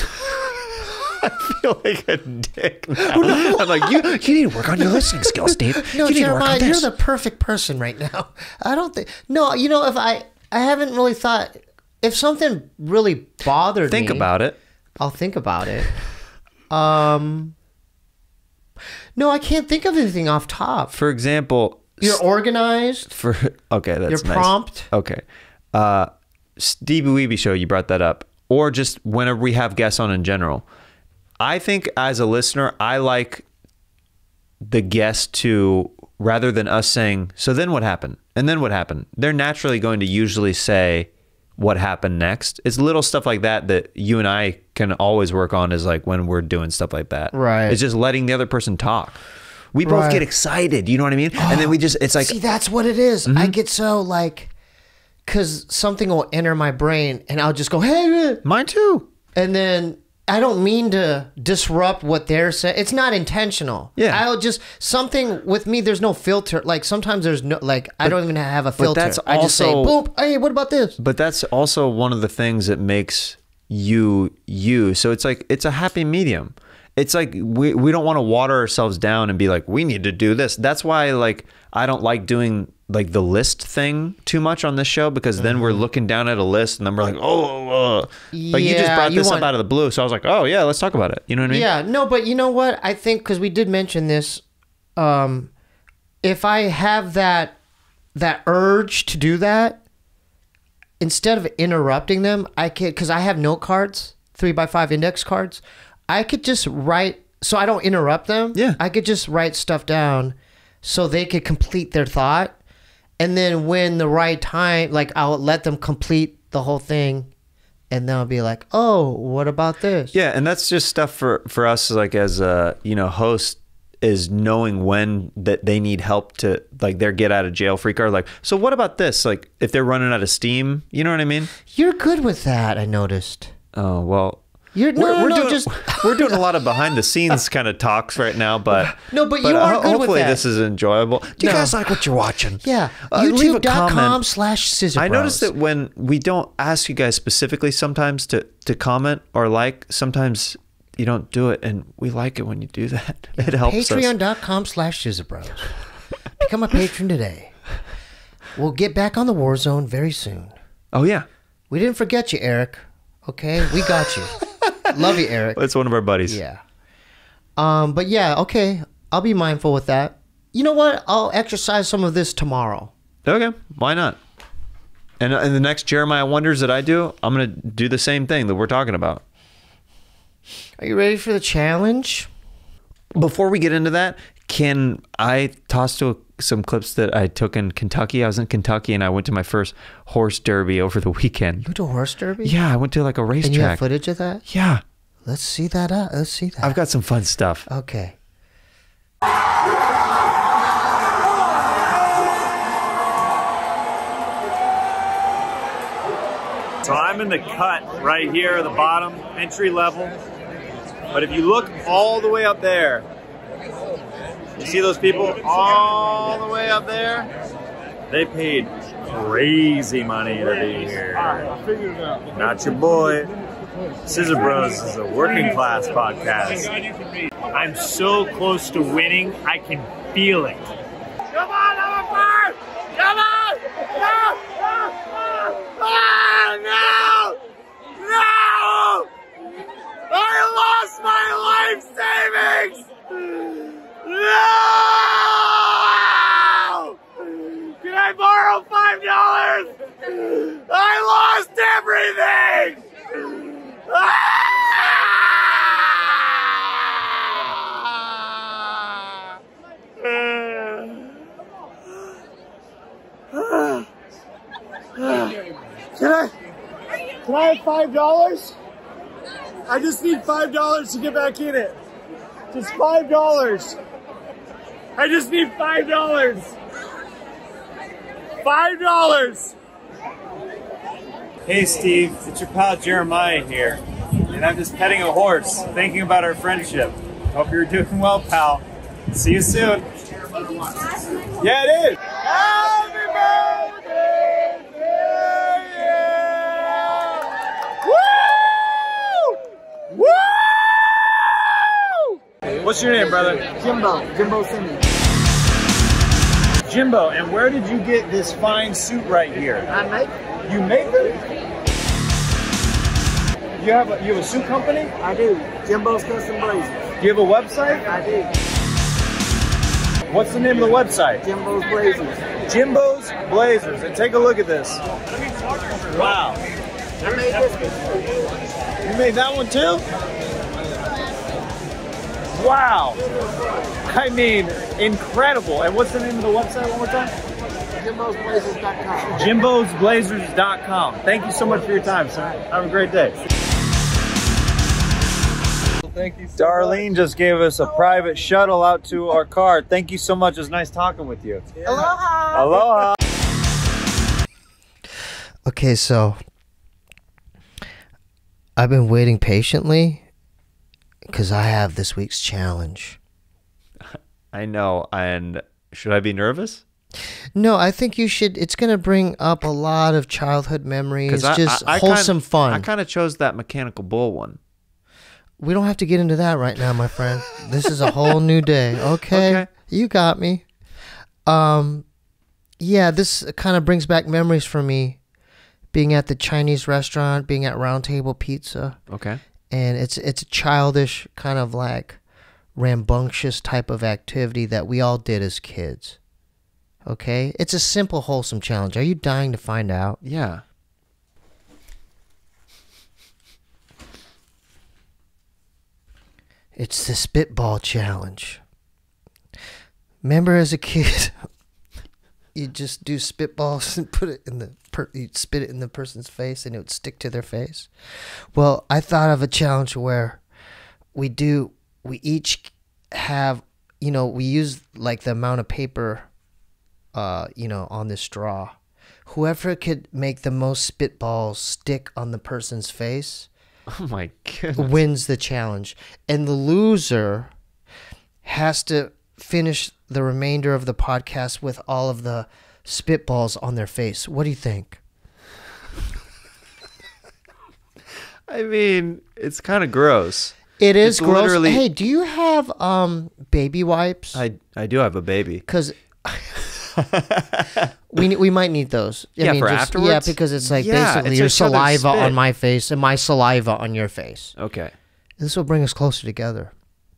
I feel like a dick now. I'm like, you, you need to work on your listening skills, Steve. No, you need Jeremiah, to work on you're this. the perfect person right now. I don't think, no, you know, if I, I haven't really thought, if something really bothered Think me. about it. I'll think about it. Um, no, I can't think of anything off top. For example, You're organized. For okay, that's You're nice. prompt. Okay, uh, Steebee Weebee show. You brought that up, or just whenever we have guests on in general. I think as a listener, I like the guest to rather than us saying, "So then what happened?" and then what happened. They're naturally going to usually say what happened next. It's little stuff like that that you and I can always work on is like when we're doing stuff like that. Right. It's just letting the other person talk. We both Right. get excited. You know what I mean? And then we just, it's like, See, that's what it is. Mm-hmm. I get so like, because something will enter my brain and I'll just go, hey, mine too. and then I don't mean to disrupt what they're saying. It's not intentional. Yeah. I'll just, something with me, there's no filter. Like sometimes there's no, like, I don't even have a filter. that's I just say, also- boom, hey, what about this? But that's also one of the things that makes you you. So it's like, it's a happy medium. It's like we, we don't want to water ourselves down and be like, we need to do this. That's why like I don't like doing like the list thing too much on this show because then we're looking down at a list and then we're like, oh, uh. like you just Yeah, brought you this want- up out of the blue. So I was like, oh yeah, let's talk about it. You know what I mean? Yeah, no, but you know what? I think because we did mention this, um, if I have that that urge to do that, instead of interrupting them, I could because I have note cards, three by five index cards. I could just write so I don't interrupt them. Yeah, I could just write stuff down so they could complete their thought, and then when the right time, like I'll let them complete the whole thing. And then I'll be like, oh, what about this? Yeah, and that's just stuff for, for us, like as a you know host, is knowing when that they need help to like their get out of jail free card. Like, so what about this? Like, if they're running out of steam, you know what I mean? You're good with that, I noticed. Oh well, You're no, we're, no, we're no, doing just we're doing a lot of behind the scenes kind of talks right now, but No, but you are ho- good with hopefully that. this is enjoyable. Do you No. guys like what you're watching? yeah. Uh, leave a YouTube dot com comment. slash scissor I bros. noticed that when we don't ask you guys specifically sometimes to, to comment or like, sometimes you don't do it, and we like it when you do that. It helps us. Patreon dot com slash scissor bros. Become a patron today. We'll get back on the war zone very soon. Oh yeah, We didn't forget you, Erik. Okay, we got you. Love you, Erik. it's one of our buddies. Yeah. Um, but yeah, okay. I'll be mindful with that. You know what? I'll exercise some of this tomorrow. Okay, why not? And in the next Jeremiah Wonders that I do, I'm gonna do the same thing that we're talking about. Are you ready for the challenge? Before we get into that, can I toss to some clips that I took in Kentucky? I was in Kentucky and I went to my first horse derby over the weekend. You went to a horse derby? Yeah, I went to like a And you have racetrack. footage of that? Yeah, Let's see that up. Let's see that. I've got some fun stuff. Okay. So I'm in the cut right here, the bottom, entry level. But if you look all the way up there, you see those people all the way up there? They paid crazy money to be here. Not your boy. Scissor Bros is a working class podcast. I'm so close to winning, I can feel it. Come on, number four! Come on! No! No! Oh, no! No! I lost my life savings! No! Can I borrow five dollars? I lost everything! Ah! Can I, can I have five dollars? I just need five dollars to get back in it. Just five dollars. I just need five dollars. Five dollars. Hey Steve, it's your pal Jeremiah here, and I'm just petting a horse, thinking about our friendship. Hope you're doing well, pal. See you soon. Yeah, it is. Happy birthday to you! Woo! Woo! What's your name, brother? Jimbo. Jimbo Simmons. Jimbo, and where did you get this fine suit right here? I make You make them? You have a, you have a suit company? I do. Jimbo's Custom Blazers. Do you have a website? I do. What's the name of the website? Jimbo's Blazers. Jimbo's Blazers. And take a look at this. Wow. I made this one. You made that one too? Wow. I mean, incredible. And what's the name of the website one more time? Jimbos Blazers dot com. Jimbos Blazers dot com. Thank you so much for your time, sir. Have a great day. Thank you so Darlene much. just gave us a private shuttle out to our car. Thank you so much. It was nice talking with you. Yeah. Aloha. Aloha. Okay, so I've been waiting patiently because I have this week's challenge. I know. And should I be nervous? No, I think you should. It's going to bring up a lot of childhood memories, I, just I, I wholesome kinda, fun. I kind of chose that mechanical bull one. We don't have to get into that right now, my friend. This is a whole new day. Okay, Okay. You got me. Um, yeah, this kind of brings back memories for me, being at the Chinese restaurant, being at Round Table Pizza, Okay. and it's it's a childish kind of like rambunctious type of activity that we all did as kids. Okay, it's a simple, wholesome challenge. Are you dying to find out? Yeah. It's the Spitball challenge. Remember as a kid, you just do spitballs and put it in the per you'd spit it in the person's face and it would stick to their face. Well, I thought of a challenge where we do we each have, you know, we use like the amount of paper uh, you know, on this straw. Whoever could make the most spitballs stick on the person's face Oh my goodness. wins the challenge. And the loser has to finish the remainder of the podcast with all of the spitballs on their face. What do you think? I mean, it's kind of gross. It is It's gross. literally- Hey, do you have um baby wipes? I I do have a baby. Because we ne- we might need those. I Yeah, for Yeah, afterwards? because it's like Yeah, basically it's your each other's saliva on spit. my face and my saliva on your face. Okay. This will bring us closer together.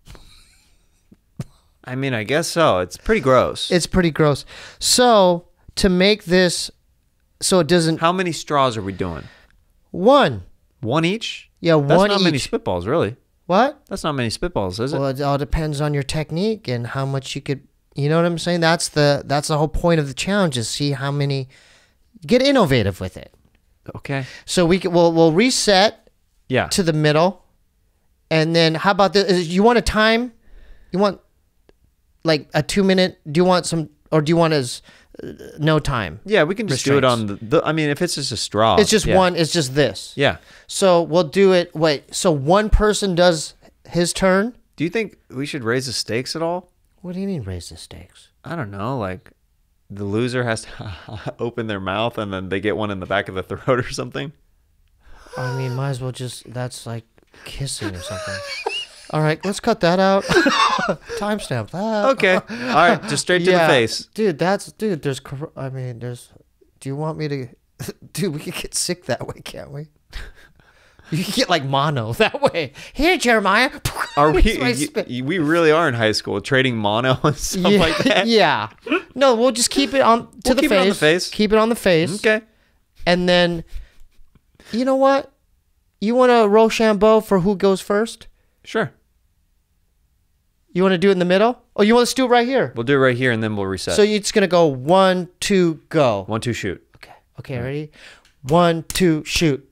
I mean, I guess so. It's pretty gross. It's pretty gross. So to make this so it doesn't How many straws are we doing? one. One each? Yeah, That's one not many each. spitballs, really. What? That's not many spitballs, is it? Well, it all depends on your technique and how much you could. You know what I'm saying? That's the that's the whole point of the challenge is see how many. Get innovative with it. Okay. So we can, we'll we'll reset Yeah. to the middle, and then how about this? Is, you want a time? You want like a two minute? Do you want some, or do you want as uh, no time? Yeah, we can just do it restraints. on the, the. I mean, if it's just a straw. It's just yeah. one. It's just this. Yeah. So we'll do it. Wait. So one person does his turn. Do you think we should raise the stakes at all? What do you mean raise the stakes? I don't know. Like, the loser has to open their mouth and then they get one in the back of the throat or something. I mean, might as well just, that's like kissing or something. All right, let's cut that out. Timestamp that. Okay. All right, just straight to Yeah, the face. Dude, that's, dude, there's, cor- I mean, there's, do you want me to, dude, we could get sick that way, can't we? You can get like mono that way. Here, Jeremiah. Are we? Here's my y- spit. y- we really are in high school trading mono and stuff yeah, like that. Yeah. No, we'll just keep it on to We'll the keep face. it on the face. Keep it on the face. Okay. And then, you know what? You want to Rochambeau for who goes first? Sure. You want to do it in the middle? Oh, you want to do it right here? We'll do it right here and then we'll reset. So you're just gonna go one, two, go. One, two, shoot. Okay. Okay. Ready? One, two, shoot.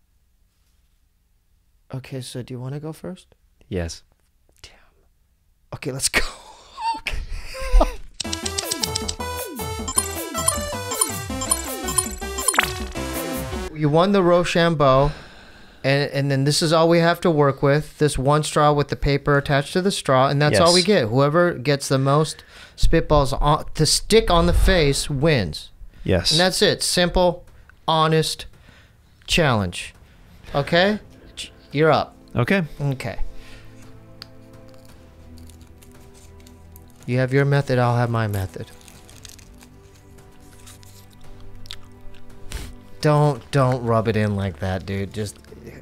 Okay. So do you want to go first? Yes. Damn. Okay. Let's go. Okay. You won the Rochambeau, and and then this is all we have to work with. This one straw with the paper attached to the straw, and that's all we Yes. get. Whoever gets the most spitballs on, to stick on the face wins. Yes. And that's it. Simple, honest challenge. Okay? You're up. Okay. Okay. You have your method, I'll have my method. Don't don't rub it in like that, dude. Just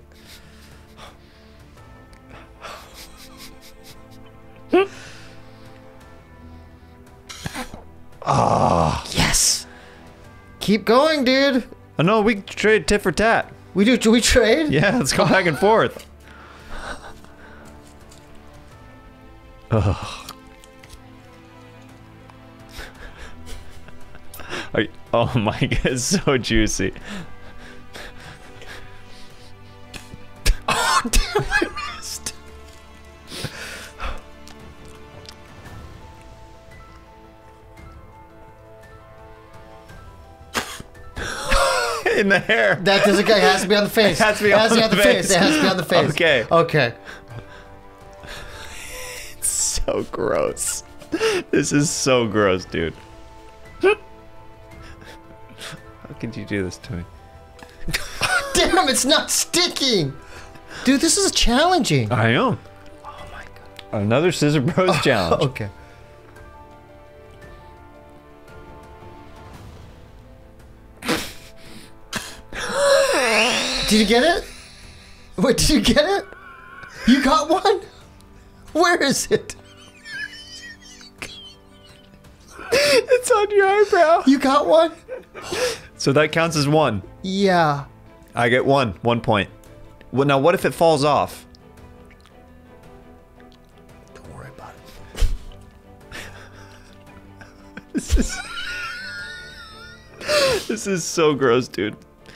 Ah. yes. Keep going, dude. Oh no, we trade tit for tat. We do. Do we trade? Yeah, let's go back and forth. Ugh. Are you- oh my god, it's so juicy. Oh damn! I missed. In the hair. That doesn't. It has to be on the face. It has to be It has on to be on the the face. face. It has to be on the face. Okay. Okay. It's so gross. This is so gross, dude. How could you do this to me? Damn! It's not sticking. Dude, this is challenging. I know. Oh my god. Another Scissor Bros challenge. Okay. Did you get it? Wait, did you get it? You got one? Where is it? It's on your eyebrow. You got one? So that counts as one. Yeah. I get one. One point. Well, now what if it falls off? Don't worry about it. This is... this is so gross, dude.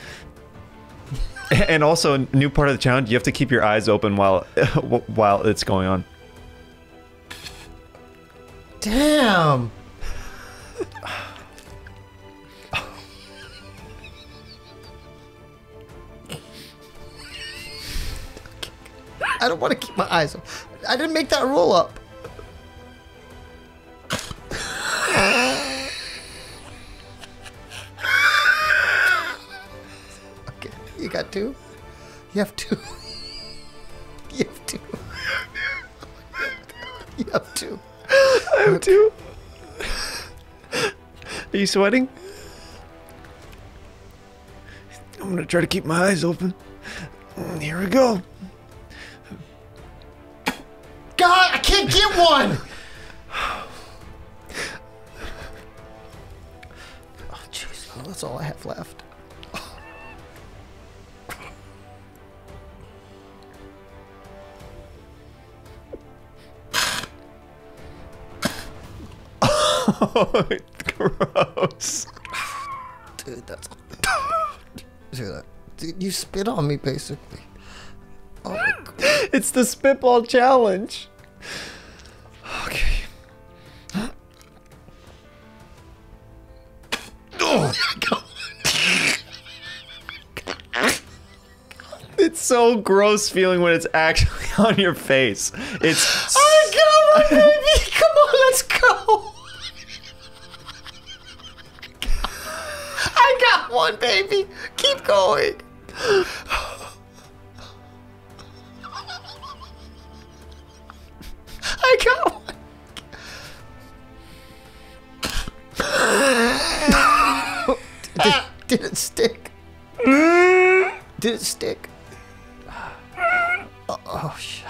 And also, a new part of the challenge, you have to keep your eyes open while while it's going on. Damn. I don't want to keep my eyes open. I didn't make that rule up. Okay, you got two? You have two. You have two. You have two. I have two. Are you sweating? I'm gonna try to keep my eyes open. Here we go. God, I can't get one! Oh, jeez. Oh, that's all I have left. Oh, gross. Dude, that's... Dude, dude, you spit on me, basically. Oh, my God. It's the Spitball challenge. Okay. Oh, it's so gross feeling when it's actually on your face. It's. I got one, baby! Come on, let's go! I got one, baby! Keep going! Did it stick? Did it stick? Oh, oh shit.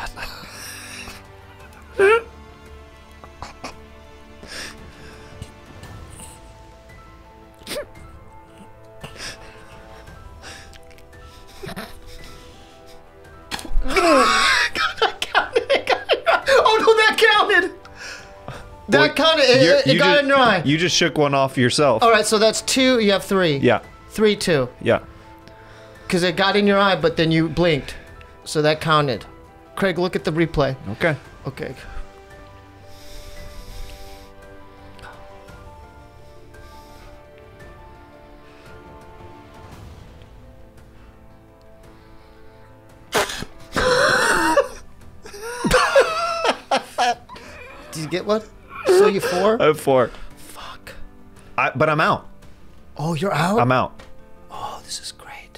Oh no, that counted. That Well, counted. It, you're- it, it you got just- in your eye. You just shook one off yourself. All right, so that's two. You have three. Yeah. Three, two. Yeah. Because it got in your eye, but then you blinked, so that counted. Craig, look at the replay. Okay. Okay. Did you get one? So you four? I have four. Fuck. I, but I'm out. Oh, you're out? I'm out. Oh, this is great.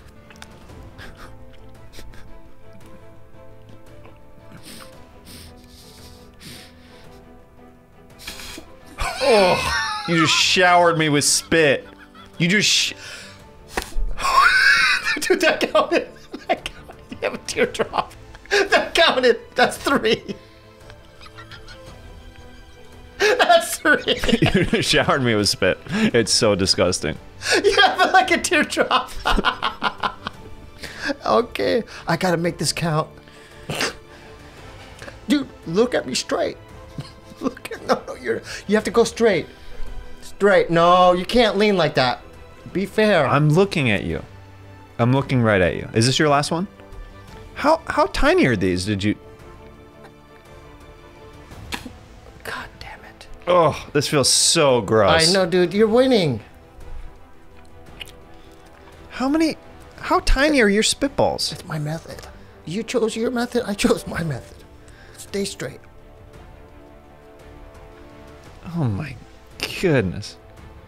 Oh, you just showered me with spit. You just. Sh Dude, that counted. That counted. You have a teardrop. That counted. That's three. That's three. you just showered me with spit. It's so disgusting. You have like a teardrop. Okay, I gotta make this count. Dude, look at me straight. Look at no, no, you're you have to go straight. Straight. No, you can't lean like that. Be fair. I'm looking at you. I'm looking right at you. Is this your last one? How how tiny are these? Did you? God damn it. Oh, this feels so gross. I know, dude. You're winning. How many? How tiny are your spitballs? It's my method. You chose your method. I chose my method. Stay straight. Oh my goodness.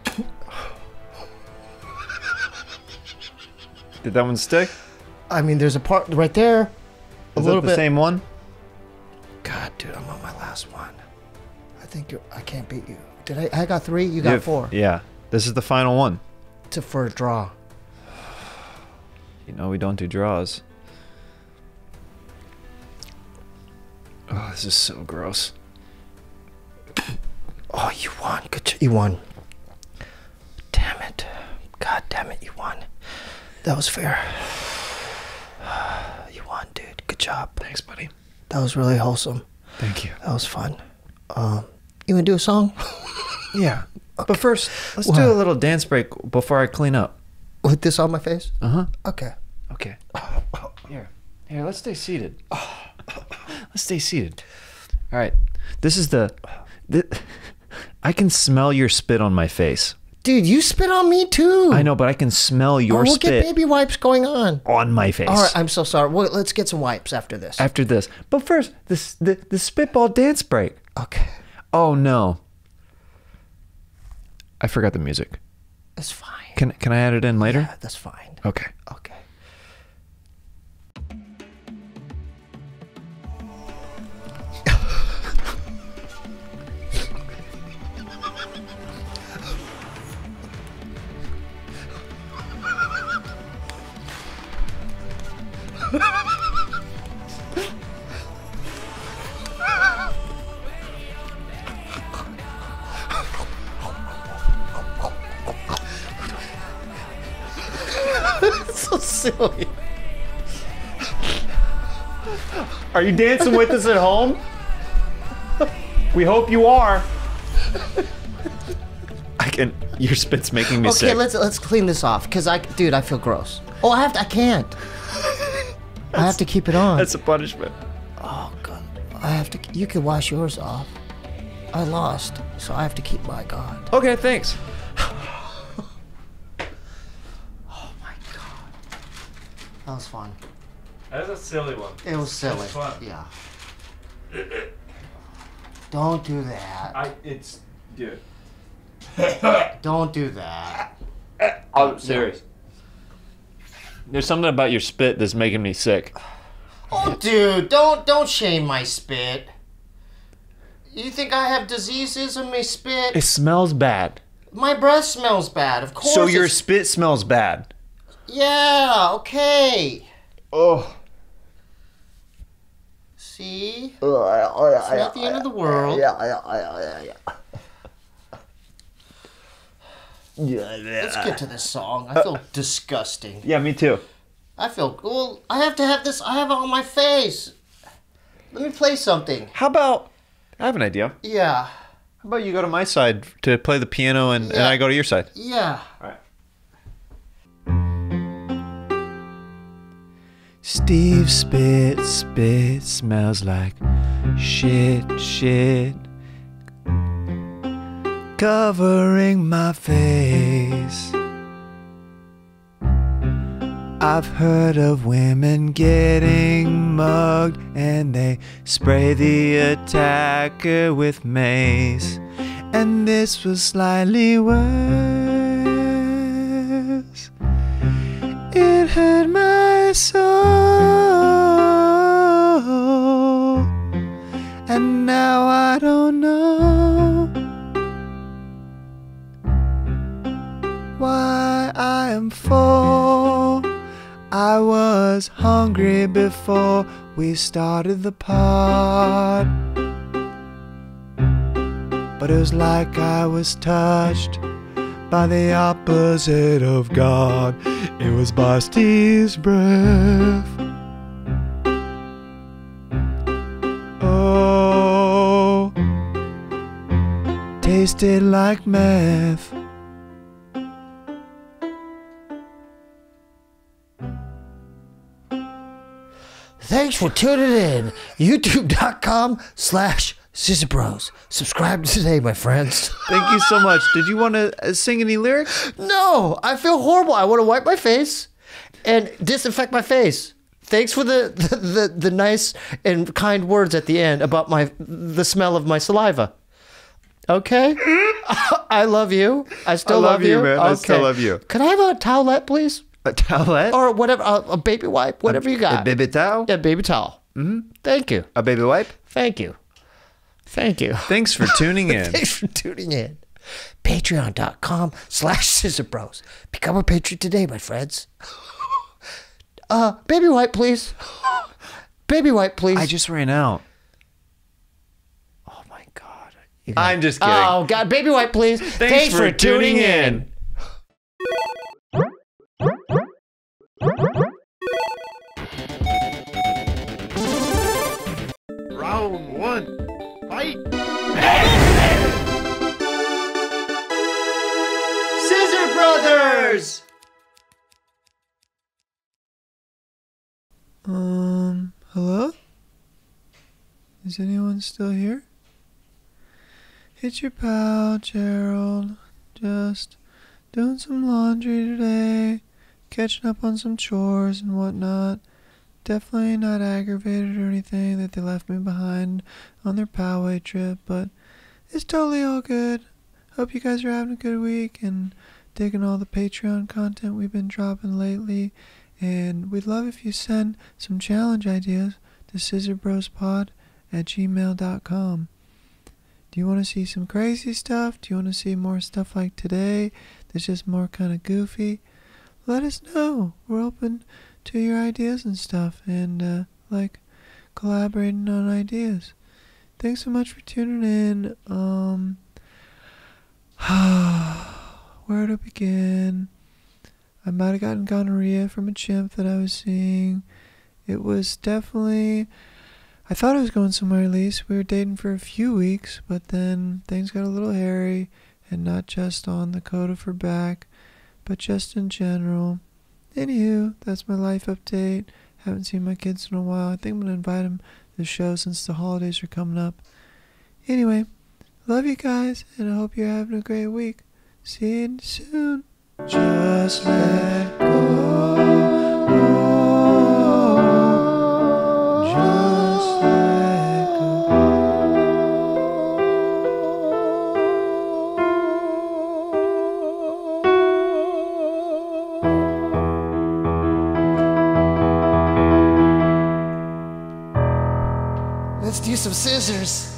Did that one stick? I mean, there's a part right there. A Is little that the bit. same one? God, dude, I'm on my last one. I think you're. I can't beat you. Did I? I got three. You got You have- four. Yeah. This is the final one. To for a draw. You know we don't do draws. Oh, this is so gross. Oh, you won. Good. j- You won. Damn it. God damn it. You won. That was fair. You won, dude. Good job. Thanks, buddy. That was really wholesome. Thank you. That was fun. Um, you wanna do a song? Yeah. But first, let's What? do a little dance break before I clean up. With this on my face? Uh huh. Okay. Okay. Here. Here, let's stay seated. Let's stay seated. All right. This is the, the. I can smell your spit on my face. Dude, you spit on me too. I know, but I can smell your oh, we'll spit get baby wipes going on. on my face. All right, I'm so sorry. Well, let's get some wipes after this. After this. But first, this the, the spitball dance break. Okay. Oh no. I forgot the music. That's fine. Can can I add it in later? Yeah, that's fine. Okay. Okay. So silly. Are you dancing with us at home? We hope you are. I can. Your spit's making me Okay, sick. let's let's clean this off, cause I, dude, I feel gross. Oh, I have to. I can't. I have to keep it on. That's a punishment. Oh God, I have to. You can wash yours off. I lost, so I have to keep my God. Okay, thanks. Oh my God, that was fun. That's a silly one. It was silly. It's fun. Yeah. Don't do that. I. It's. Dude. Don't do that. I'm serious. There's something about your spit that's making me sick. Oh, dude, don't don't shame my spit. You think I have diseases in my spit? It smells bad. My breath smells bad, of course. So your it's- spit smells bad. Yeah, okay. Oh. See? Uh, uh, It's not the end of the world. Yeah, yeah, yeah, yeah, yeah. Let's get to this song. I feel disgusting. Yeah, me too. I feel, well, I have to have this, I have it on my face. Let me play something. How about, I have an idea. Yeah, How about you go to my side to play the piano and, and Yeah. I go to your side? yeah. All right. Steve spit, spit, smells like shit, shit. Covering my face. I've heard of women getting mugged and they spray the attacker with mace. And this was slightly worse. It hurt my soul. And now I don't know why I am full. I was hungry before we started the pod, but it was like I was touched by the opposite of God. It was by Steve's breath. Oh, tasted like meth. Thanks for tuning in. YouTube.com slash Scissor Bros. Subscribe today, my friends. Thank you so much. Did you want to sing any lyrics? No, I feel horrible. I want to wipe my face and disinfect my face. Thanks for the, the, the, the nice and kind words at the end about my the smell of my saliva. Okay? I love you. I still I love you, you, man. I still love you. Can I have a towelette, please? A towelette? Or whatever, a, a baby wipe, whatever you got. A baby towel? Yeah, baby towel. Mm-hmm. Thank you. A baby wipe? Thank you. Thank you. Thanks for tuning in. Thanks for tuning in. Patreon.com slash Scissor Bros. Become a patron today, my friends. Uh, baby wipe, please. Baby wipe, please. I just ran out. Oh my God. I'm just kidding. Oh God, baby wipe, please. Thanks, for, tuning in. Round one. Fight. Scissor Brothers! Um, hello? Is anyone still here? It's your pal, Gerald. Just doing some laundry today, catching up on some chores and whatnot. Definitely not aggravated or anything that they left me behind on their Poway trip, but it's totally all good. Hope you guys are having a good week and digging all the Patreon content we've been dropping lately. And we'd love if you send some challenge ideas to scissorbrospod at gmail dot com. Do you want to see some crazy stuff? Do you want to see more stuff like today that's just more kind of goofy? Let us know. We're open to your ideas and stuff, and uh, like collaborating on ideas. Thanks so much for tuning in. Um, where to begin? I might have gotten gonorrhea from a chimp that I was seeing. It was definitely, I thought I was going somewhere at least. We were dating for a few weeks, but then things got a little hairy, and not just on the coat of her back, but just in general. Anywho, that's my life update. Haven't seen my kids in a while. I think I'm going to invite them to the show since the holidays are coming up. Anyway, love you guys, and I hope you're having a great week. See you soon. Just let go. Just let Let's do some scissors.